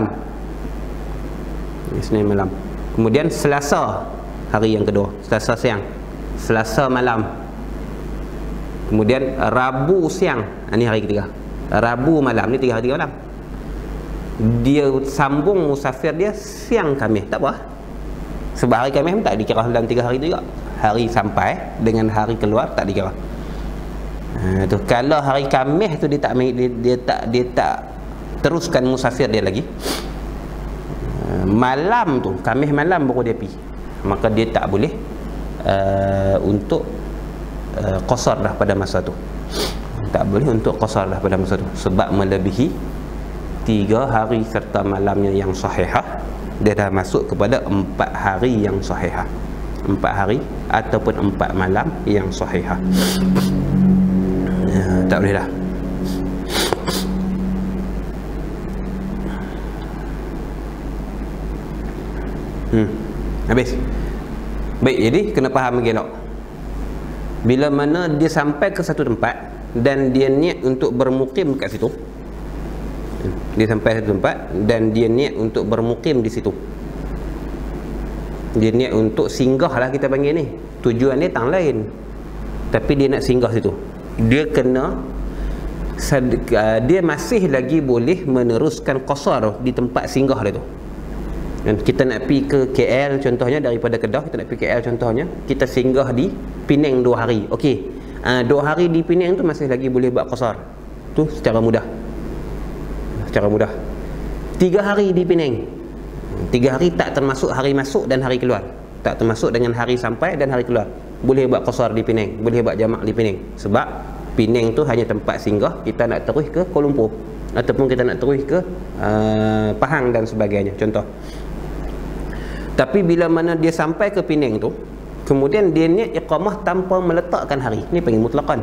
Isnin malam. Kemudian Selasa hari yang kedua. Selasa siang. Selasa malam. Kemudian Rabu siang. Ini hari ketiga. Rabu malam, ni tiga hari tiga malam. Dia sambung musafir dia siang Khamis, tak apa. Sebab hari Khamis tak dikira dalam tiga hari tu juga. Hari sampai dengan hari keluar tak dikira. Ha, tu kalau hari Khamis tu dia tak dia, dia tak dia tak teruskan musafir dia lagi. Ha, malam tu, Khamis malam baru dia pergi. Maka dia tak boleh uh, untuk uh, qasar dah pada masa tu. Tak boleh untuk qasar dah pada masa tu sebab melebihi tiga hari serta malamnya yang sahihah. Dia dah masuk kepada empat hari yang sahihah, empat hari ataupun empat malam yang sahihah. Ya, tak boleh dah. Hmm. Habis. Baik, jadi kena faham mengelak. Bila mana dia sampai ke satu tempat dan dia niat untuk bermukim kat situ, dia sampai satu tempat dan dia niat untuk bermukim di situ, dia niat untuk singgah lah kita panggil ni, tujuan dia tang lain, tapi dia nak singgah situ, dia kena dia masih lagi boleh meneruskan qasar di tempat singgah dia tu. Dan kita nak pergi ke K L contohnya, daripada Kedah kita nak pergi K L contohnya, kita singgah di Penang dua hari. Okey, uh, dua hari di Penang tu masih lagi boleh buat qasar tu secara mudah, secara mudah. Tiga hari di Penang, tiga hari tak termasuk hari masuk dan hari keluar, tak termasuk dengan hari sampai dan hari keluar, boleh buat qasar di Penang, boleh buat jamak di Penang. Sebab Penang tu hanya tempat singgah, kita nak terus ke Kuala Lumpur ataupun kita nak terus ke uh, Pahang dan sebagainya, contoh. Tapi bila mana dia sampai ke Penang tu, kemudian dia niat iqamah tanpa meletakkan hari, ni panggil mutlaqan.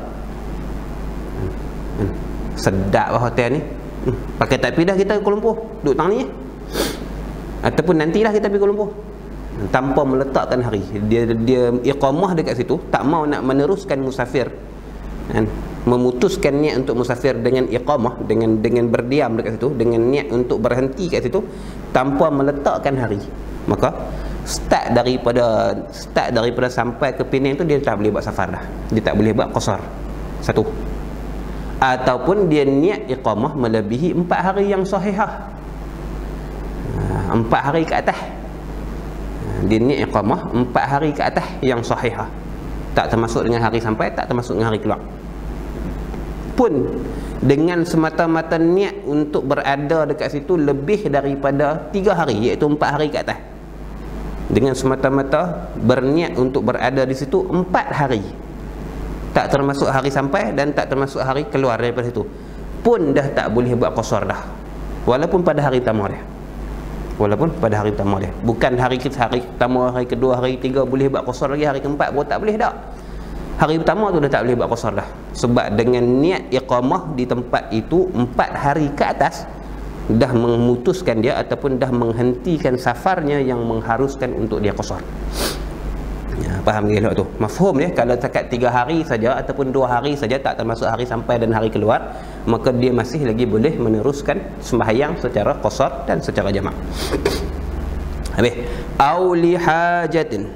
hmm. Sedap lah hotel ni, hmm. pakai tak pindah kita ke Kuala Lumpur, duduk tang ni, ataupun nantilah kita pergi Kuala Lumpur, tanpa meletakkan hari. Dia dia iqamah dekat situ, tak mau nak meneruskan musafir, kan? Memutuskan niat untuk musafir dengan iqamah, dengan dengan berdiam dekat situ, dengan niat untuk berhenti kat situ tanpa meletakkan hari. Maka start daripada start daripada sampai ke Penang tu dia tak boleh buat safar dah, dia tak boleh buat qasar. Satu, ataupun dia niat iqamah melebihi empat hari yang sahihah, empat hari ke atas, dia niat iqamah empat hari ke atas yang sahihah, tak termasuk dengan hari sampai, tak termasuk dengan hari keluar. Pun dengan semata-mata niat untuk berada dekat situ lebih daripada tiga hari, iaitu empat hari ke atas, dengan semata-mata berniat untuk berada di situ empat hari, tak termasuk hari sampai dan tak termasuk hari keluar daripada situ, pun dah tak boleh buat qasar dah, walaupun pada hari pertama dia, walaupun pada hari pertama dia, bukan hari kita hari pertama, hari kedua, hari ketiga boleh buat qasar lagi, hari keempat pun tak boleh dah. Hari pertama tu dah tak boleh buat qasar dah, sebab dengan niat iqamah di tempat itu empat hari ke atas dah memutuskan dia ataupun dah menghentikan safarnya yang mengharuskan untuk dia qasar. Ya, faham ke elok tu? Mafhum dia? Kalau takat tiga hari saja ataupun dua hari saja, tak termasuk hari sampai dan hari keluar, maka dia masih lagi boleh meneruskan sembahyang secara qasar dan secara jamak. Habis, au li hajatin.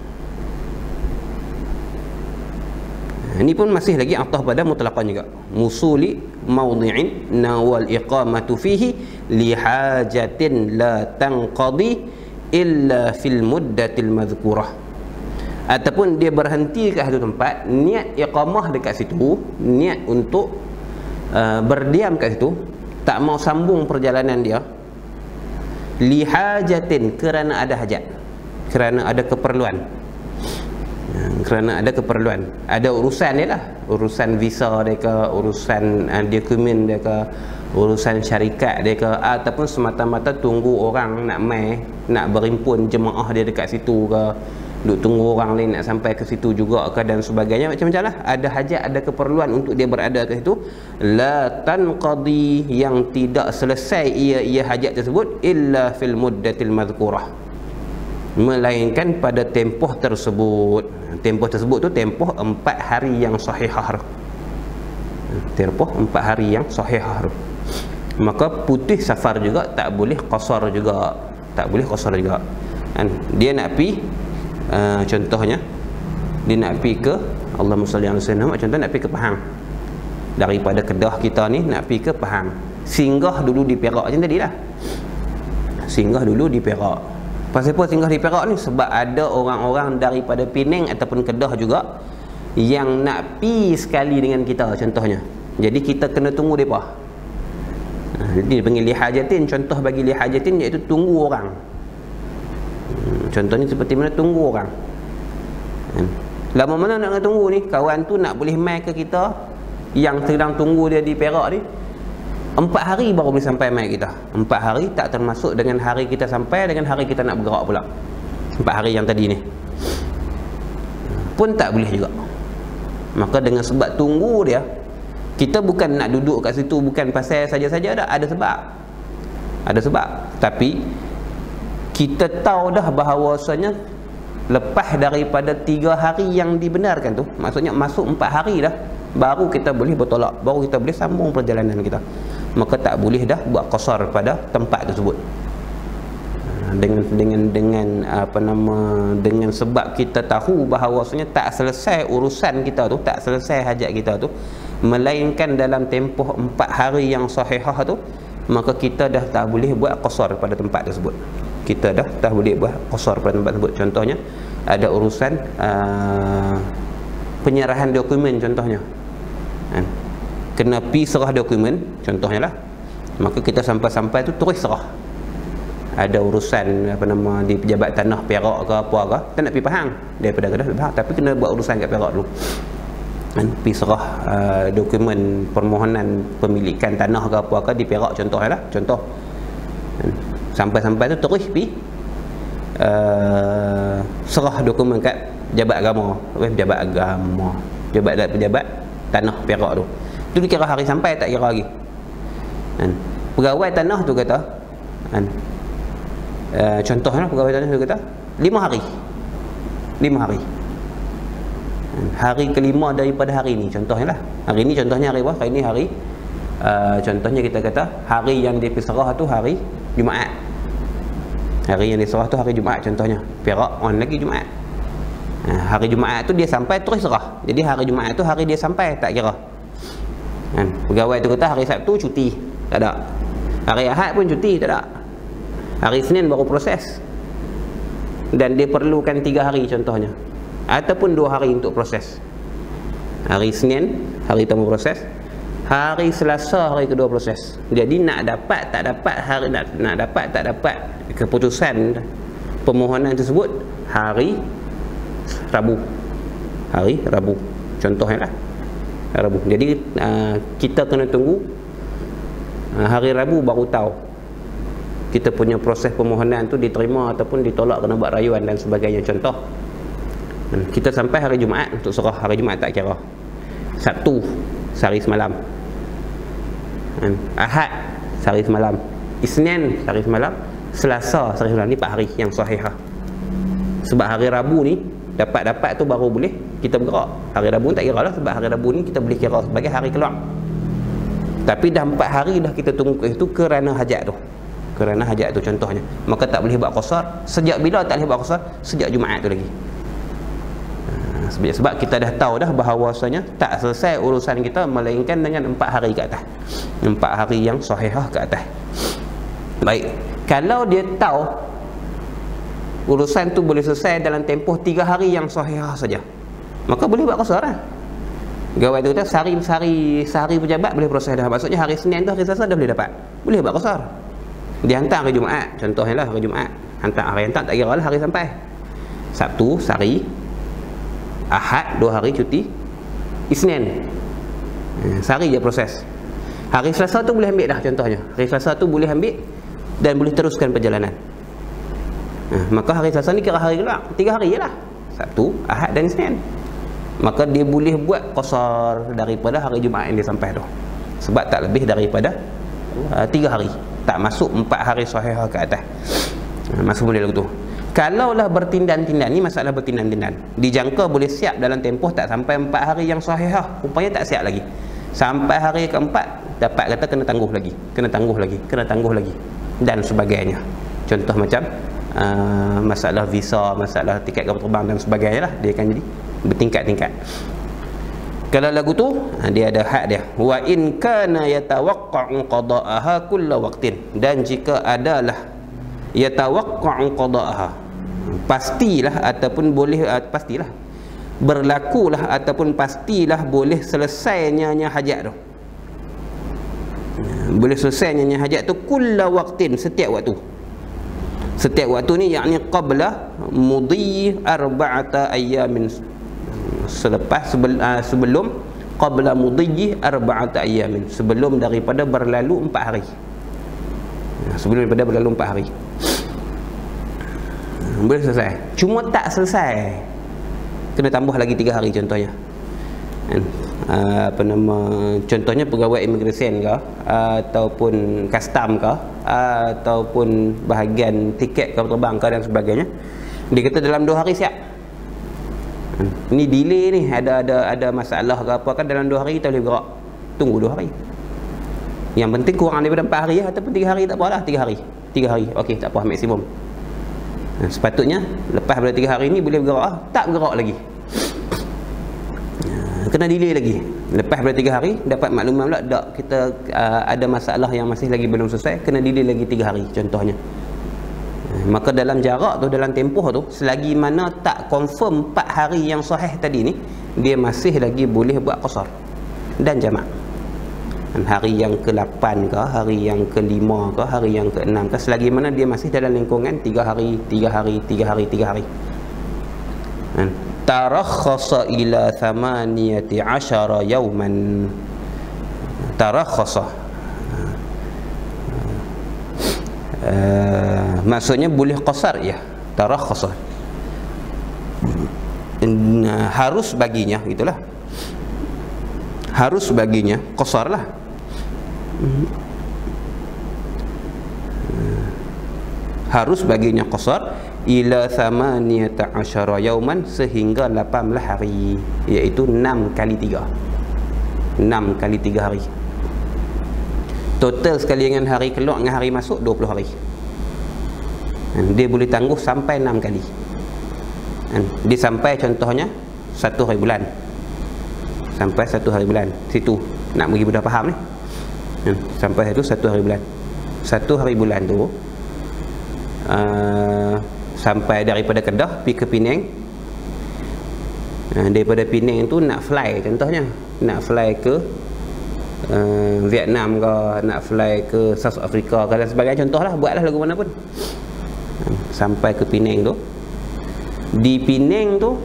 Ini pun masih lagi atah pada mutlaqan juga. Musuli mawdi'in nawal iqamatu fihi li hajatin la tanqadi illa fil muddatil madhkurah. Ataupun dia berhenti ke satu tempat, niat iqamah dekat situ, niat untuk uh, berdiam kat situ, tak mau sambung perjalanan dia, li hajatin, kerana ada hajat, kerana ada keperluan, kerana ada keperluan, ada urusan dia lah, urusan visa dia ke, urusan uh, dokumen dia ke, urusan syarikat dia ke, ataupun semata-mata tunggu orang nak mai, nak berimpun jemaah dia dekat situ ke, duk tunggu orang lain nak sampai ke situ juga ke dan sebagainya, macam-macam lah. Ada hajat, ada keperluan untuk dia berada ke situ, la tanqadi, yang tidak selesai ia ia hajat tersebut, illa fil muddatil madhkurah, melainkan pada tempoh tersebut. Tempoh tersebut tu tempoh empat hari yang sahihah, tempoh empat hari yang sahihah. Maka putih safar juga, tak boleh qasar juga, tak boleh qasar juga. Dan dia nak pi uh, contohnya dia nak pi ke, Allahumma salli alaihi wasallam, contoh nak pi ke Pahang, daripada Kedah kita ni nak pi ke Pahang, singgah dulu di Perak macam tadi lah, singgah dulu di Perak. Pasal apa singgah di Perak ni? Sebab ada orang-orang daripada Penang ataupun Kedah juga yang nak pi sekali dengan kita contohnya. Jadi kita kena tunggu mereka. Nah, jadi dia panggil lihajatin. Contoh bagi lihajatin iaitu tunggu orang. Hmm, contohnya seperti mana tunggu orang. Hmm. Lama mana nak tunggu ni? Kawan tu nak boleh mai ke kita yang sedang tunggu dia di Perak ni, empat hari baru boleh sampai mai kita. Empat hari tak termasuk dengan hari kita sampai dengan hari kita nak bergerak pula. Empat hari yang tadi ni pun tak boleh juga. Maka dengan sebab tunggu dia, kita bukan nak duduk kat situ bukan pasal saja-saja dah, ada sebab. Ada sebab. Tapi kita tahu dah bahawasanya lepas daripada tiga hari yang dibenarkan tu, maksudnya masuk empat hari dah, baru kita boleh bertolak, baru kita boleh sambung perjalanan kita. Maka tak boleh dah buat qasar pada tempat tersebut. Dengan dengan dengan apa nama dengan sebab kita tahu bahawasanya tak selesai urusan kita tu, tak selesai hajat kita tu, melainkan dalam tempoh empat hari yang sahihah tu, maka kita dah tak boleh buat qasar pada tempat tersebut. kita dah tak boleh buat qasar pada tempat tersebut. Contohnya ada urusan uh, penyerahan dokumen contohnya, kan? Kena pi serah dokumen contohnya lah, maka kita sampai-sampai tu terus serah. Ada urusan apa nama di pejabat tanah Perak ke apa ke, tak nak pi Pahang daripada Kedah Pahang, tapi kena buat urusan kat Perak dulu, kan? Pi serah uh, dokumen permohonan pemilikan tanah ke apa ke di Perak contohnya lah, contoh, kan? Sampai-sampai tu terus pi uh, serah dokumen kat pejabat agama, eh, pejabat agama, pejabat pejabat tanah Perak tu. Tu dikira hari sampai tak kira lagi, kan? Pegawai tanah tu kata, kan? Uh, contohnya pegawai tanah tu kata lima hari, lima hari, kan? Hari kelima daripada hari ni contohnya lah, hari ni contohnya hari apa? Hari ni hari uh, contohnya kita kata hari yang diserah tu hari Jumaat, hari yang diserah tu hari Jumaat contohnya, Perak on lagi Jumaat. Uh, hari Jumaat tu dia sampai terus serah, jadi hari Jumaat tu hari dia sampai tak kira, kan? Pegawai tu kata hari Sabtu cuti, tak ada. Hari Ahad pun cuti, tak ada. Hari Senin baru proses, dan dia perlukan tiga hari contohnya, ataupun dua hari untuk proses. Hari Senin hari pertama proses, hari Selasa hari kedua proses. Jadi nak dapat tak dapat hari nak, nak dapat tak dapat keputusan permohonan tersebut hari Rabu, hari Rabu contohnya lah, Rabu. Jadi uh, kita kena tunggu uh, hari Rabu baru tahu kita punya proses permohonan tu diterima ataupun ditolak, kena buat rayuan dan sebagainya contoh. Dan kita sampai hari Jumaat untuk serah, hari Jumaat tak kira. Sabtu sehari semalam, dan Ahad sehari semalam, Isnin sehari semalam, Selasa sehari semalam. Ni empat hari yang sahihah. Sebab hari Rabu ni dapat-dapat tu baru boleh kita bergerak. Hari Rabu tak kira lah, sebab hari Rabu ni kita boleh kira sebagai hari keluar. Tapi dah empat hari dah kita tunggu itu kerana hajat tu, kerana hajat tu contohnya, maka tak boleh buat qasar. Sejak bila tak boleh buat qasar? Sejak Jumaat tu lagi. Ha, sebab kita dah tahu dah bahawasanya tak selesai urusan kita melainkan dengan empat hari ke atas, empat hari yang sahihah ke atas. Baik, kalau dia tahu urusan tu boleh selesai dalam tempoh tiga hari yang sahihah saja, maka boleh buat qasar lah. Pegawai tu kata sehari sehari sehari pejabat boleh proses dah, maksudnya hari Senin tu hari Selasa dah boleh dapat, boleh buat qasar. Dia hantar hari Jumaat contohnya lah, hari Jumaat hantar, hari hantar tak kira lah hari sampai. Sabtu sehari, Ahad dua hari cuti, Isnin sehari je proses. Hari Selasa tu boleh ambil dah contohnya, hari Selasa tu boleh ambil dan boleh teruskan perjalanan. Ha, maka hari Selasa ni kira hari keluar, tiga hari je lah, Sabtu, Ahad dan Isnin. Maka dia boleh buat qasar daripada hari Jumaat yang dia sampai tu, sebab tak lebih daripada uh, tiga hari, tak masuk empat hari sahihah ke atas. Ha, masuk boleh lagu tu. Kalaulah bertindan-tindan, ni masalah bertindan-tindan, dijangka boleh siap dalam tempoh tak sampai empat hari yang sahihah, rupanya tak siap lagi, sampai hari keempat dapat kata kena tangguh lagi, kena tangguh lagi, kena tangguh lagi dan sebagainya. Contoh macam uh, masalah visa, masalah tiket kapal terbang dan sebagainya lah, dia akan jadi bertingkat-tingkat. Kalau lagu tu dia ada had dia, wa in kana yatawaqqa'u qada'aha kulla waqtin, dan jika adalah yatawaqqa'u qada'aha, pastilah ataupun boleh uh, pastilah berlakulah ataupun pastilah boleh selesainya hajat tu, boleh selesainya hajat tu kulla waqtin, setiap waktu. Setiap waktu ni yakni qabla mudhi arba'ata ayyamin, selepas sebelum, uh, sebelum qabla mudhi arba'ata ayyamin, sebelum daripada berlalu empat hari, sebelum daripada berlalu empat hari boleh selesai. Cuma tak selesai, kena tambah lagi tiga hari contohnya. Uh, apa nama, contohnya pegawai imigresen ke, uh, ataupun custom ke, uh, ataupun bahagian tiket kapal terbang ke dan sebagainya. Dia kata dalam dua hari siap. Ni delay ni, ada ada ada masalah ke apa kan, dalam dua hari kita boleh gerak. Tunggu dua hari. Yang penting kurang daripada empat hari ya, ataupun tiga hari tak apalah, tiga hari. Tiga hari. Okey, tak apa, maksimum. Nah, sepatutnya lepas daripada tiga hari ni boleh bergerak, tak bergerak lagi, kena delay lagi. Lepas daripada tiga hari dapat makluman pula tak, kita uh, ada masalah yang masih lagi belum selesai, kena delay lagi tiga hari contohnya. Maka dalam jarak tu, dalam tempoh tu, selagi mana tak confirm empat hari yang sahih tadi ni, dia masih lagi boleh buat qasar dan jamak. Hari yang ke lapan ke, hari yang ke lima ke, hari yang ke enam ke, selagi mana dia masih dalam lingkungan tiga hari, tiga hari, tiga hari, tiga hari. Tarakhasa ila thamaniyati asyara yawman. Tarakhasa, Uh, maksudnya boleh qasar, ya. Tarakhasa, uh, harus baginya, gitulah. Harus baginya qasar lah. Uh, harus baginya qasar ila thamaniyata asyara yauman, sehingga lapan belas hari, iaitu enam kali tiga. enam kali tiga hari. Total sekali dengan hari keluar dengan hari masuk dua puluh hari. Dia boleh tangguh sampai enam kali. Dia sampai contohnya satu hari bulan. Sampai satu hari bulan. Situ nak bagi budak faham ni. Sampai itu satu hari bulan. Satu hari bulan tu uh, sampai daripada Kedah pergi ke Penang. Uh, daripada Penang tu nak fly contohnya, nak fly ke Uh, Vietnam ke, nak fly ke South Africa ke dan sebagainya, contohlah, buatlah lagu mana pun. Sampai ke Penang tu, di Penang tu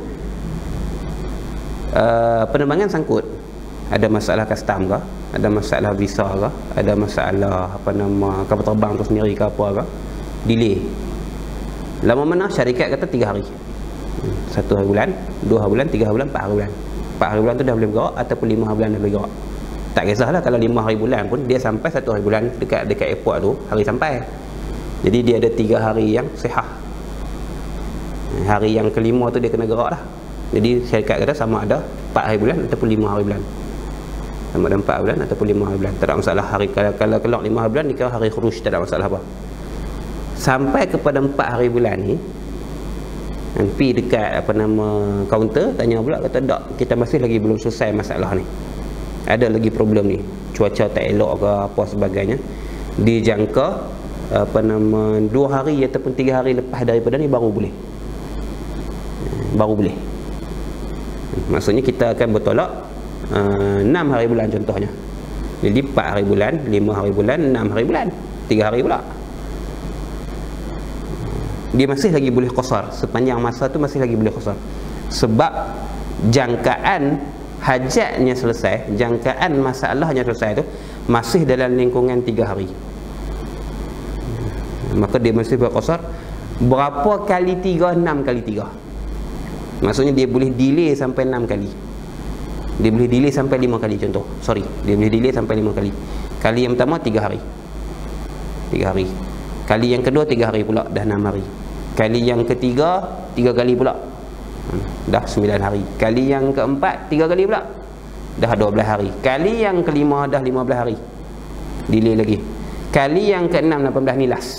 uh, penerbangan sangkut, ada masalah custom ke, ada masalah visa ke, ada masalah apa nama kapal terbang tu sendiri ke apa ke, delay. Lama mana syarikat kata tiga hari, satu hari bulan, dua hari bulan, tiga hari bulan, empat hari bulan. Empat hari bulan tu dah boleh bergerak, ataupun lima hari bulan dah boleh bergerak. Tak kisahlah kalau lima hari bulan pun, dia sampai satu hari bulan dekat dekat airport tu, hari sampai. Jadi dia ada tiga hari yang sihat. Hari yang kelima tu dia kena gerak dah. Jadi syarikat kata sama ada empat hari bulan ataupun lima hari bulan. Sama ada empat bulan ataupun lima hari bulan. Tak ada masalah. Hari kalau kalau keluar lima hari bulan dikira hari khuruj, tak ada masalah apa. Sampai kepada empat hari bulan ni, pergi dekat apa nama kaunter, tanya pula, kata tak, kita masih lagi belum selesai masalah ni. Ada lagi problem ni, cuaca tak elok ke apa sebagainya. Dijangka apa nama dua hari ataupun tiga hari lepas daripada ni baru boleh. Baru boleh. Maksudnya kita akan bertolak uh, enam hari bulan contohnya. Jadi empat hari bulan, lima hari bulan, enam hari bulan, tiga hari pula. Dia masih lagi boleh qasar, sepanjang masa tu masih lagi boleh qasar. Sebab jangkaan hajatnya selesai, jangkaan masalahnya selesai tu masih dalam lingkungan tiga hari, maka dia mesti berqasar. Berapa kali tiga? Enam kali tiga. Maksudnya dia boleh delay sampai enam kali. Dia boleh delay sampai lima kali contoh. Sorry, dia boleh delay sampai lima kali. Kali yang pertama tiga hari, tiga hari. Kali yang kedua tiga hari pula, dah enam hari. Kali yang ketiga tiga kali pula, dah sembilan hari. Kali yang keempat tiga kali pula, dah dua belas hari. Kali yang kelima dah lima belas hari, delay lagi. Kali yang keenam lapan belas ni last,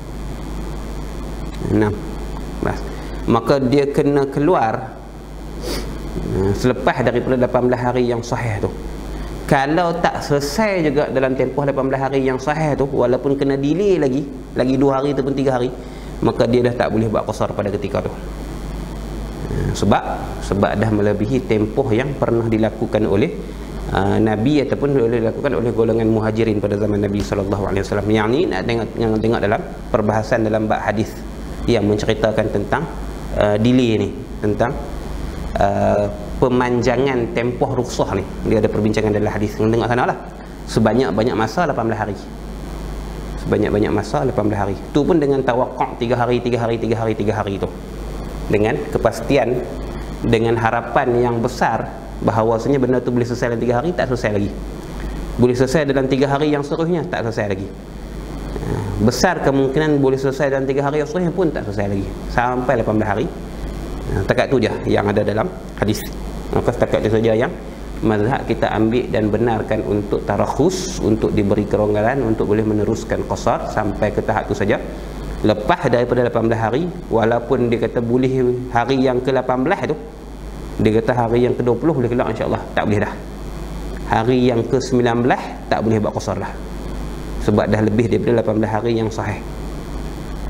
enam belas. Maka dia kena keluar selepas daripada lapan belas hari yang sahih tu. Kalau tak selesai juga dalam tempoh lapan belas hari yang sahih tu, walaupun kena delay lagi lagi dua hari ataupun tiga hari, maka dia dah tak boleh buat qasar pada ketika tu. Sebab sebab dah melebihi tempoh yang pernah dilakukan oleh uh, Nabi ataupun boleh dilakukan oleh golongan muhajirin pada zaman Nabi sallallahu alaihi wasallam. Yang ni nak tengok, yang tengok dalam perbahasan dalam bab hadis yang menceritakan tentang uh, delay ni, tentang uh, pemanjangan tempoh rukhsah ni. Dia ada perbincangan dalam hadis. Tengok sanalah. Sebanyak-banyak masa lapan belas hari. Sebanyak-banyak masa lapan belas hari. Tu pun dengan tawaqqa' tiga hari, tiga hari, tiga hari, tiga hari tu. Dengan kepastian, dengan harapan yang besar bahawasanya benda tu boleh selesai dalam tiga hari, tak selesai lagi. Boleh selesai dalam tiga hari yang seterusnya, tak selesai lagi. Besar kemungkinan boleh selesai dalam tiga hari yang seterusnya pun tak selesai lagi. Sampai lapan belas hari. Takat tu je yang ada dalam hadis. Maka setakat itu saja yang mazhab kita ambil dan benarkan untuk tarakhus, untuk diberi keronggalan, untuk boleh meneruskan qasar sampai ke tahap tu saja. Lepas daripada lapan belas hari, walaupun dia kata boleh hari yang ke lapan belas tu, dia kata hari yang ke dua puluh boleh keluar insya-Allah, tak boleh dah. Hari yang ke sembilan belas tak boleh buat qasar dah. Sebab dah lebih daripada lapan belas hari yang sahih.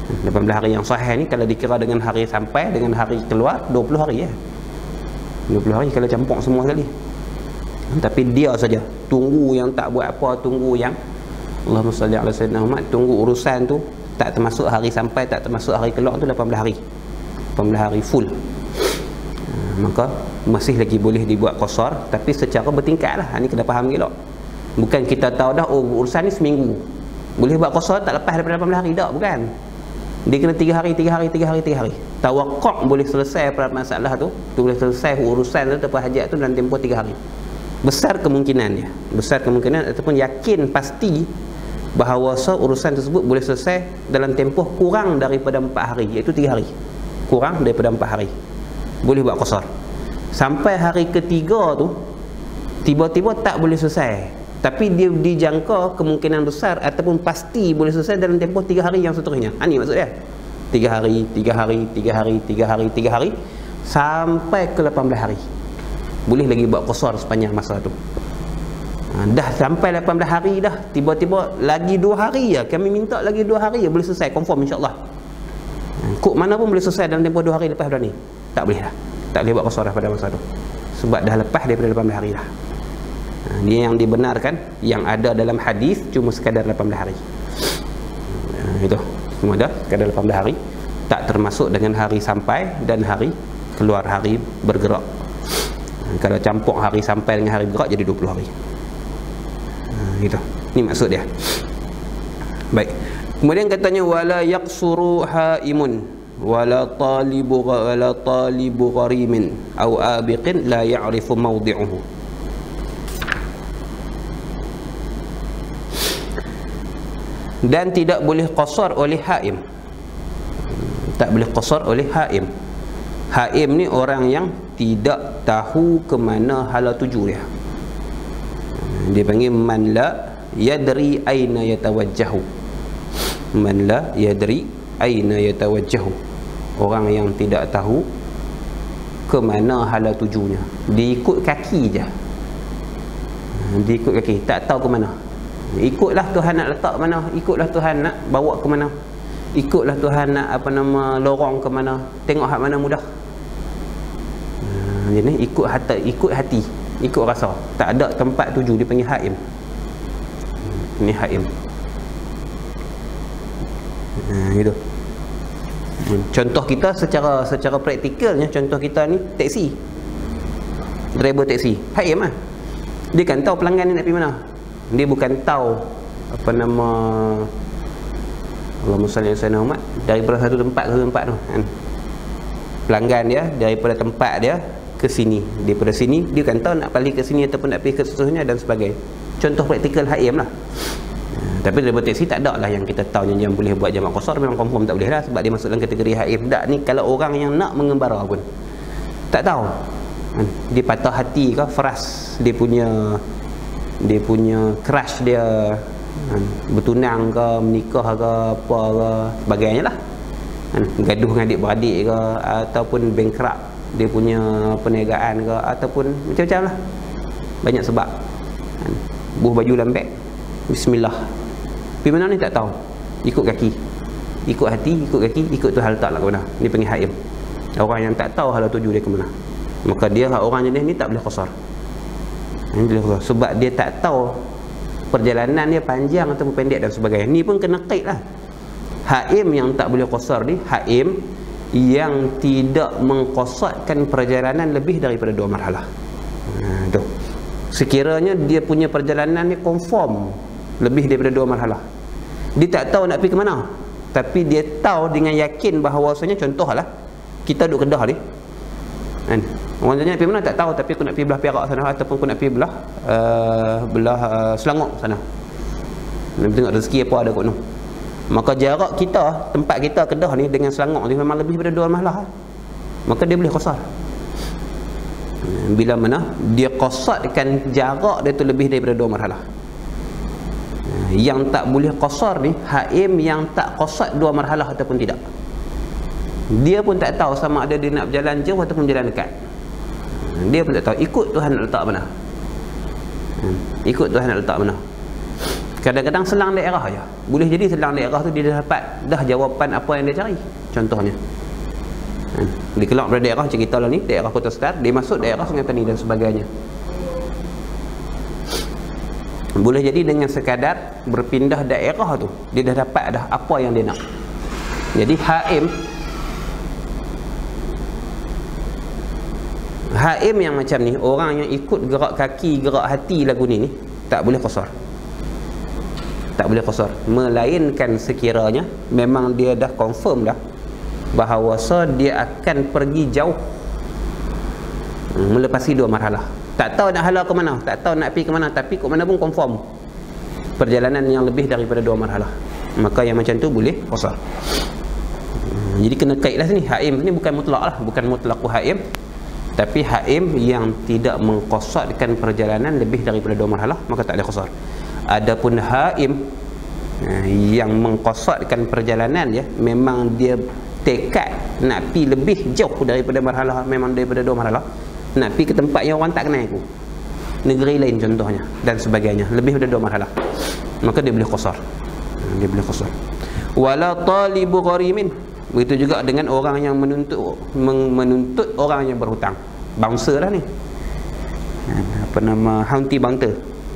lapan belas hari yang sahih ni kalau dikira dengan hari sampai dengan hari keluar dua puluh hari ya. dua puluh hari kalau campur semua sekali. Tapi dia saja tunggu yang tak buat apa, tunggu yang Allahumma salli ala sayyidina Muhammad, tunggu urusan tu tak termasuk hari sampai, tak termasuk hari keluar tu lapan belas hari. lapan belas hari full. Maka masih lagi boleh dibuat qasar, tapi secara bertingkat lah. Ini kena faham elok. Bukan kita tahu dah oh urusan ni seminggu boleh buat qasar tak lepas daripada lapan belas hari, tak, bukan. Dia kena tiga hari, tiga hari, tiga hari, tiga hari. Tawakuk boleh selesai pada masalah tu, tu boleh selesai urusan tu tempat hajat tu dalam tempoh tiga hari. Besar kemungkinannya, besar kemungkinan ataupun yakin pasti bahawa urusan tersebut boleh selesai dalam tempoh kurang daripada empat hari, iaitu tiga hari. Kurang daripada empat hari boleh buat qasar. Sampai hari ketiga tu tiba-tiba tak boleh selesai, tapi dia dijangka kemungkinan besar ataupun pasti boleh selesai dalam tempoh tiga hari yang seterusnya. Ha, ni maksud dia. Tiga hari, tiga hari, tiga hari, tiga hari, tiga hari sampai ke lapan belas hari. Boleh lagi buat qasar sepanjang masa tu. Ha, dah sampai lapan belas hari dah, tiba-tiba lagi dua hari ya, kami minta lagi dua hari ya, boleh selesai confirm insya-Allah. Ha, kok mana pun boleh selesai dalam tempoh dua hari lepas dah ni. Tak boleh dah. Tak boleh buat qasar pada masa tu. Sebab dah lepas daripada lapan belas hari dah. Ha, dia yang dibenarkan yang ada dalam hadis cuma sekadar lapan belas hari. Ha, itu. Cuma dah sekadar lapan belas hari, tak termasuk dengan hari sampai dan hari keluar, hari bergerak. Ha, kalau campur hari sampai dengan hari bergerak jadi dua puluh hari. Ha, gitu. Ini maksud dia. Baik. Kemudian katanya wala yaqsuru haimun wala talibu wala talibu gharimin au abiqin la ya'rifu mawdi'uhu. Dan tidak boleh qasar oleh haim. Tak boleh qasar oleh haim. Haim ni orang yang tidak tahu ke mana hala tuju dia. Dia panggil man la yadri aina yatawajjahu. Man la yadri aina yatawajjahu. Orang yang tidak tahu ke mana hala tujunya. Dia ikut kaki je. Dia ikut kaki, tak tahu ke mana. Ikutlah Tuhan nak letak mana, ikutlah Tuhan nak bawa ke mana, ikutlah Tuhan nak apa nama lorong ke mana, tengok hak mana mudah. Ha, jadi ikut hati, ikut hati, ikut rasa. Tak ada tempat tuju, dia panggil haim. Ini haim. Ha, gitu. Contoh kita secara secara praktikalnya, contoh kita ni taksi. Driver taksi, haim ah. Dia kan tahu pelanggan ni nak pergi mana. Dia bukan tahu apa nama Allahumma salli ala sayyidina Muhammad daripada satu tempat ke tempat tu kan. Pelanggan dia daripada tempat dia ke sini, daripada sini dia kan tahu nak balik ke sini ataupun nak pergi ke seterusnya dan sebagainya. Contoh praktikal haim lah. Tapi daripada taksi tak ada lah yang kita tahu yang, yang boleh buat jamak qasar, memang confirm tak boleh lah sebab dia masuk dalam kategori haim. Tak ni kalau orang yang nak mengembara pun tak tahu kan? Dia patah hati ke fras dia punya dia punya crush dia kan? Bertunang ke, menikah ke, apa ke, sebagainya lah kan? Gaduh dengan adik-beradik ke, ataupun bankrupt dia punya perniagaan ke, ataupun macam-macam lah, banyak sebab kan? Buh baju lambek, bismillah, pergi mana ni tak tahu, ikut kaki, ikut hati, ikut kaki, ikut tu hal tak lah ke mana. Ni panggil haim. Orang yang tak tahu hal tuju dia ke mana, maka dia orang jenis ni tak boleh qasar. Sebab dia tak tahu perjalanan dia panjang atau pendek dan sebagainya. Ni pun kena qaid lah. Haim yang tak boleh qasar ni haim yang tidak mengqasarkan perjalanan lebih daripada dua marhalah. Ha, tu. Sekiranya dia punya perjalanan ni confirm lebih daripada dua marhalah, dia tak tahu nak pergi ke mana, tapi dia tahu dengan yakin bahawasanya, contohlah kita duduk Kedah ni kan, orang tanya pergi mana tak tahu, tapi aku nak pergi belah Perak sana, ataupun aku nak pergi belah uh, belah uh, Selangor sana, nak tengok rezeki apa ada kat sana. Maka jarak kita, tempat kita Kedah ni dengan Selangor ni memang lebih daripada dua marhalah, maka dia boleh qasar. Bila mana dia qasarkan jarak dia tu lebih daripada dua marhalah. Yang tak boleh qasar ni haim yang tak qasar dua marhalah ataupun tidak. Dia pun tak tahu sama ada dia nak berjalan jauh ataupun berjalan dekat. Dia pun tak tahu, ikut Tuhan nak letak mana. Ikut Tuhan nak letak mana. Kadang-kadang selang daerah je. Boleh jadi selang daerah tu dia dah dapat dah jawapan apa yang dia cari. Contohnya, hmm. dia keluar dari daerah cerita lah ni, daerah Kota Star, dia masuk daerah Sungai Petani dan sebagainya. Boleh jadi dengan sekadar berpindah daerah tu dia dah dapat dah apa yang dia nak. Jadi haim haim yang macam ni, orang yang ikut gerak kaki, gerak hati lagu ni ni tak boleh qasar. Tak boleh qasar, melainkan sekiranya memang dia dah confirm dah bahawasa dia akan pergi jauh, melepasi dua marhalah. Tak tahu nak hala ke mana, tak tahu nak pergi ke mana, tapi ke mana pun confirm perjalanan yang lebih daripada dua marhalah, maka yang macam tu boleh qasar. Jadi kena kaitlah sini, haim ni bukan mutlak lah, bukan mutlaqu haim, tapi haim yang tidak mengqasarkan perjalanan lebih daripada dua marhalah, maka tak ada qasar. Adapun haim yang mengqasarkan perjalanan dia, memang dia tekad nak pi lebih jauh daripada marhalah, memang daripada dua marhalah, nak pi ke tempat yang orang tak kenal aku, negeri lain contohnya dan sebagainya, lebih daripada dua marhalah, maka dia boleh qasar. Dia boleh qasar. Wala talibu gharimin, begitu juga dengan orang yang menuntut menuntut orang yang berhutang. Bouncer lah ni, apa nama, bounty bouncer,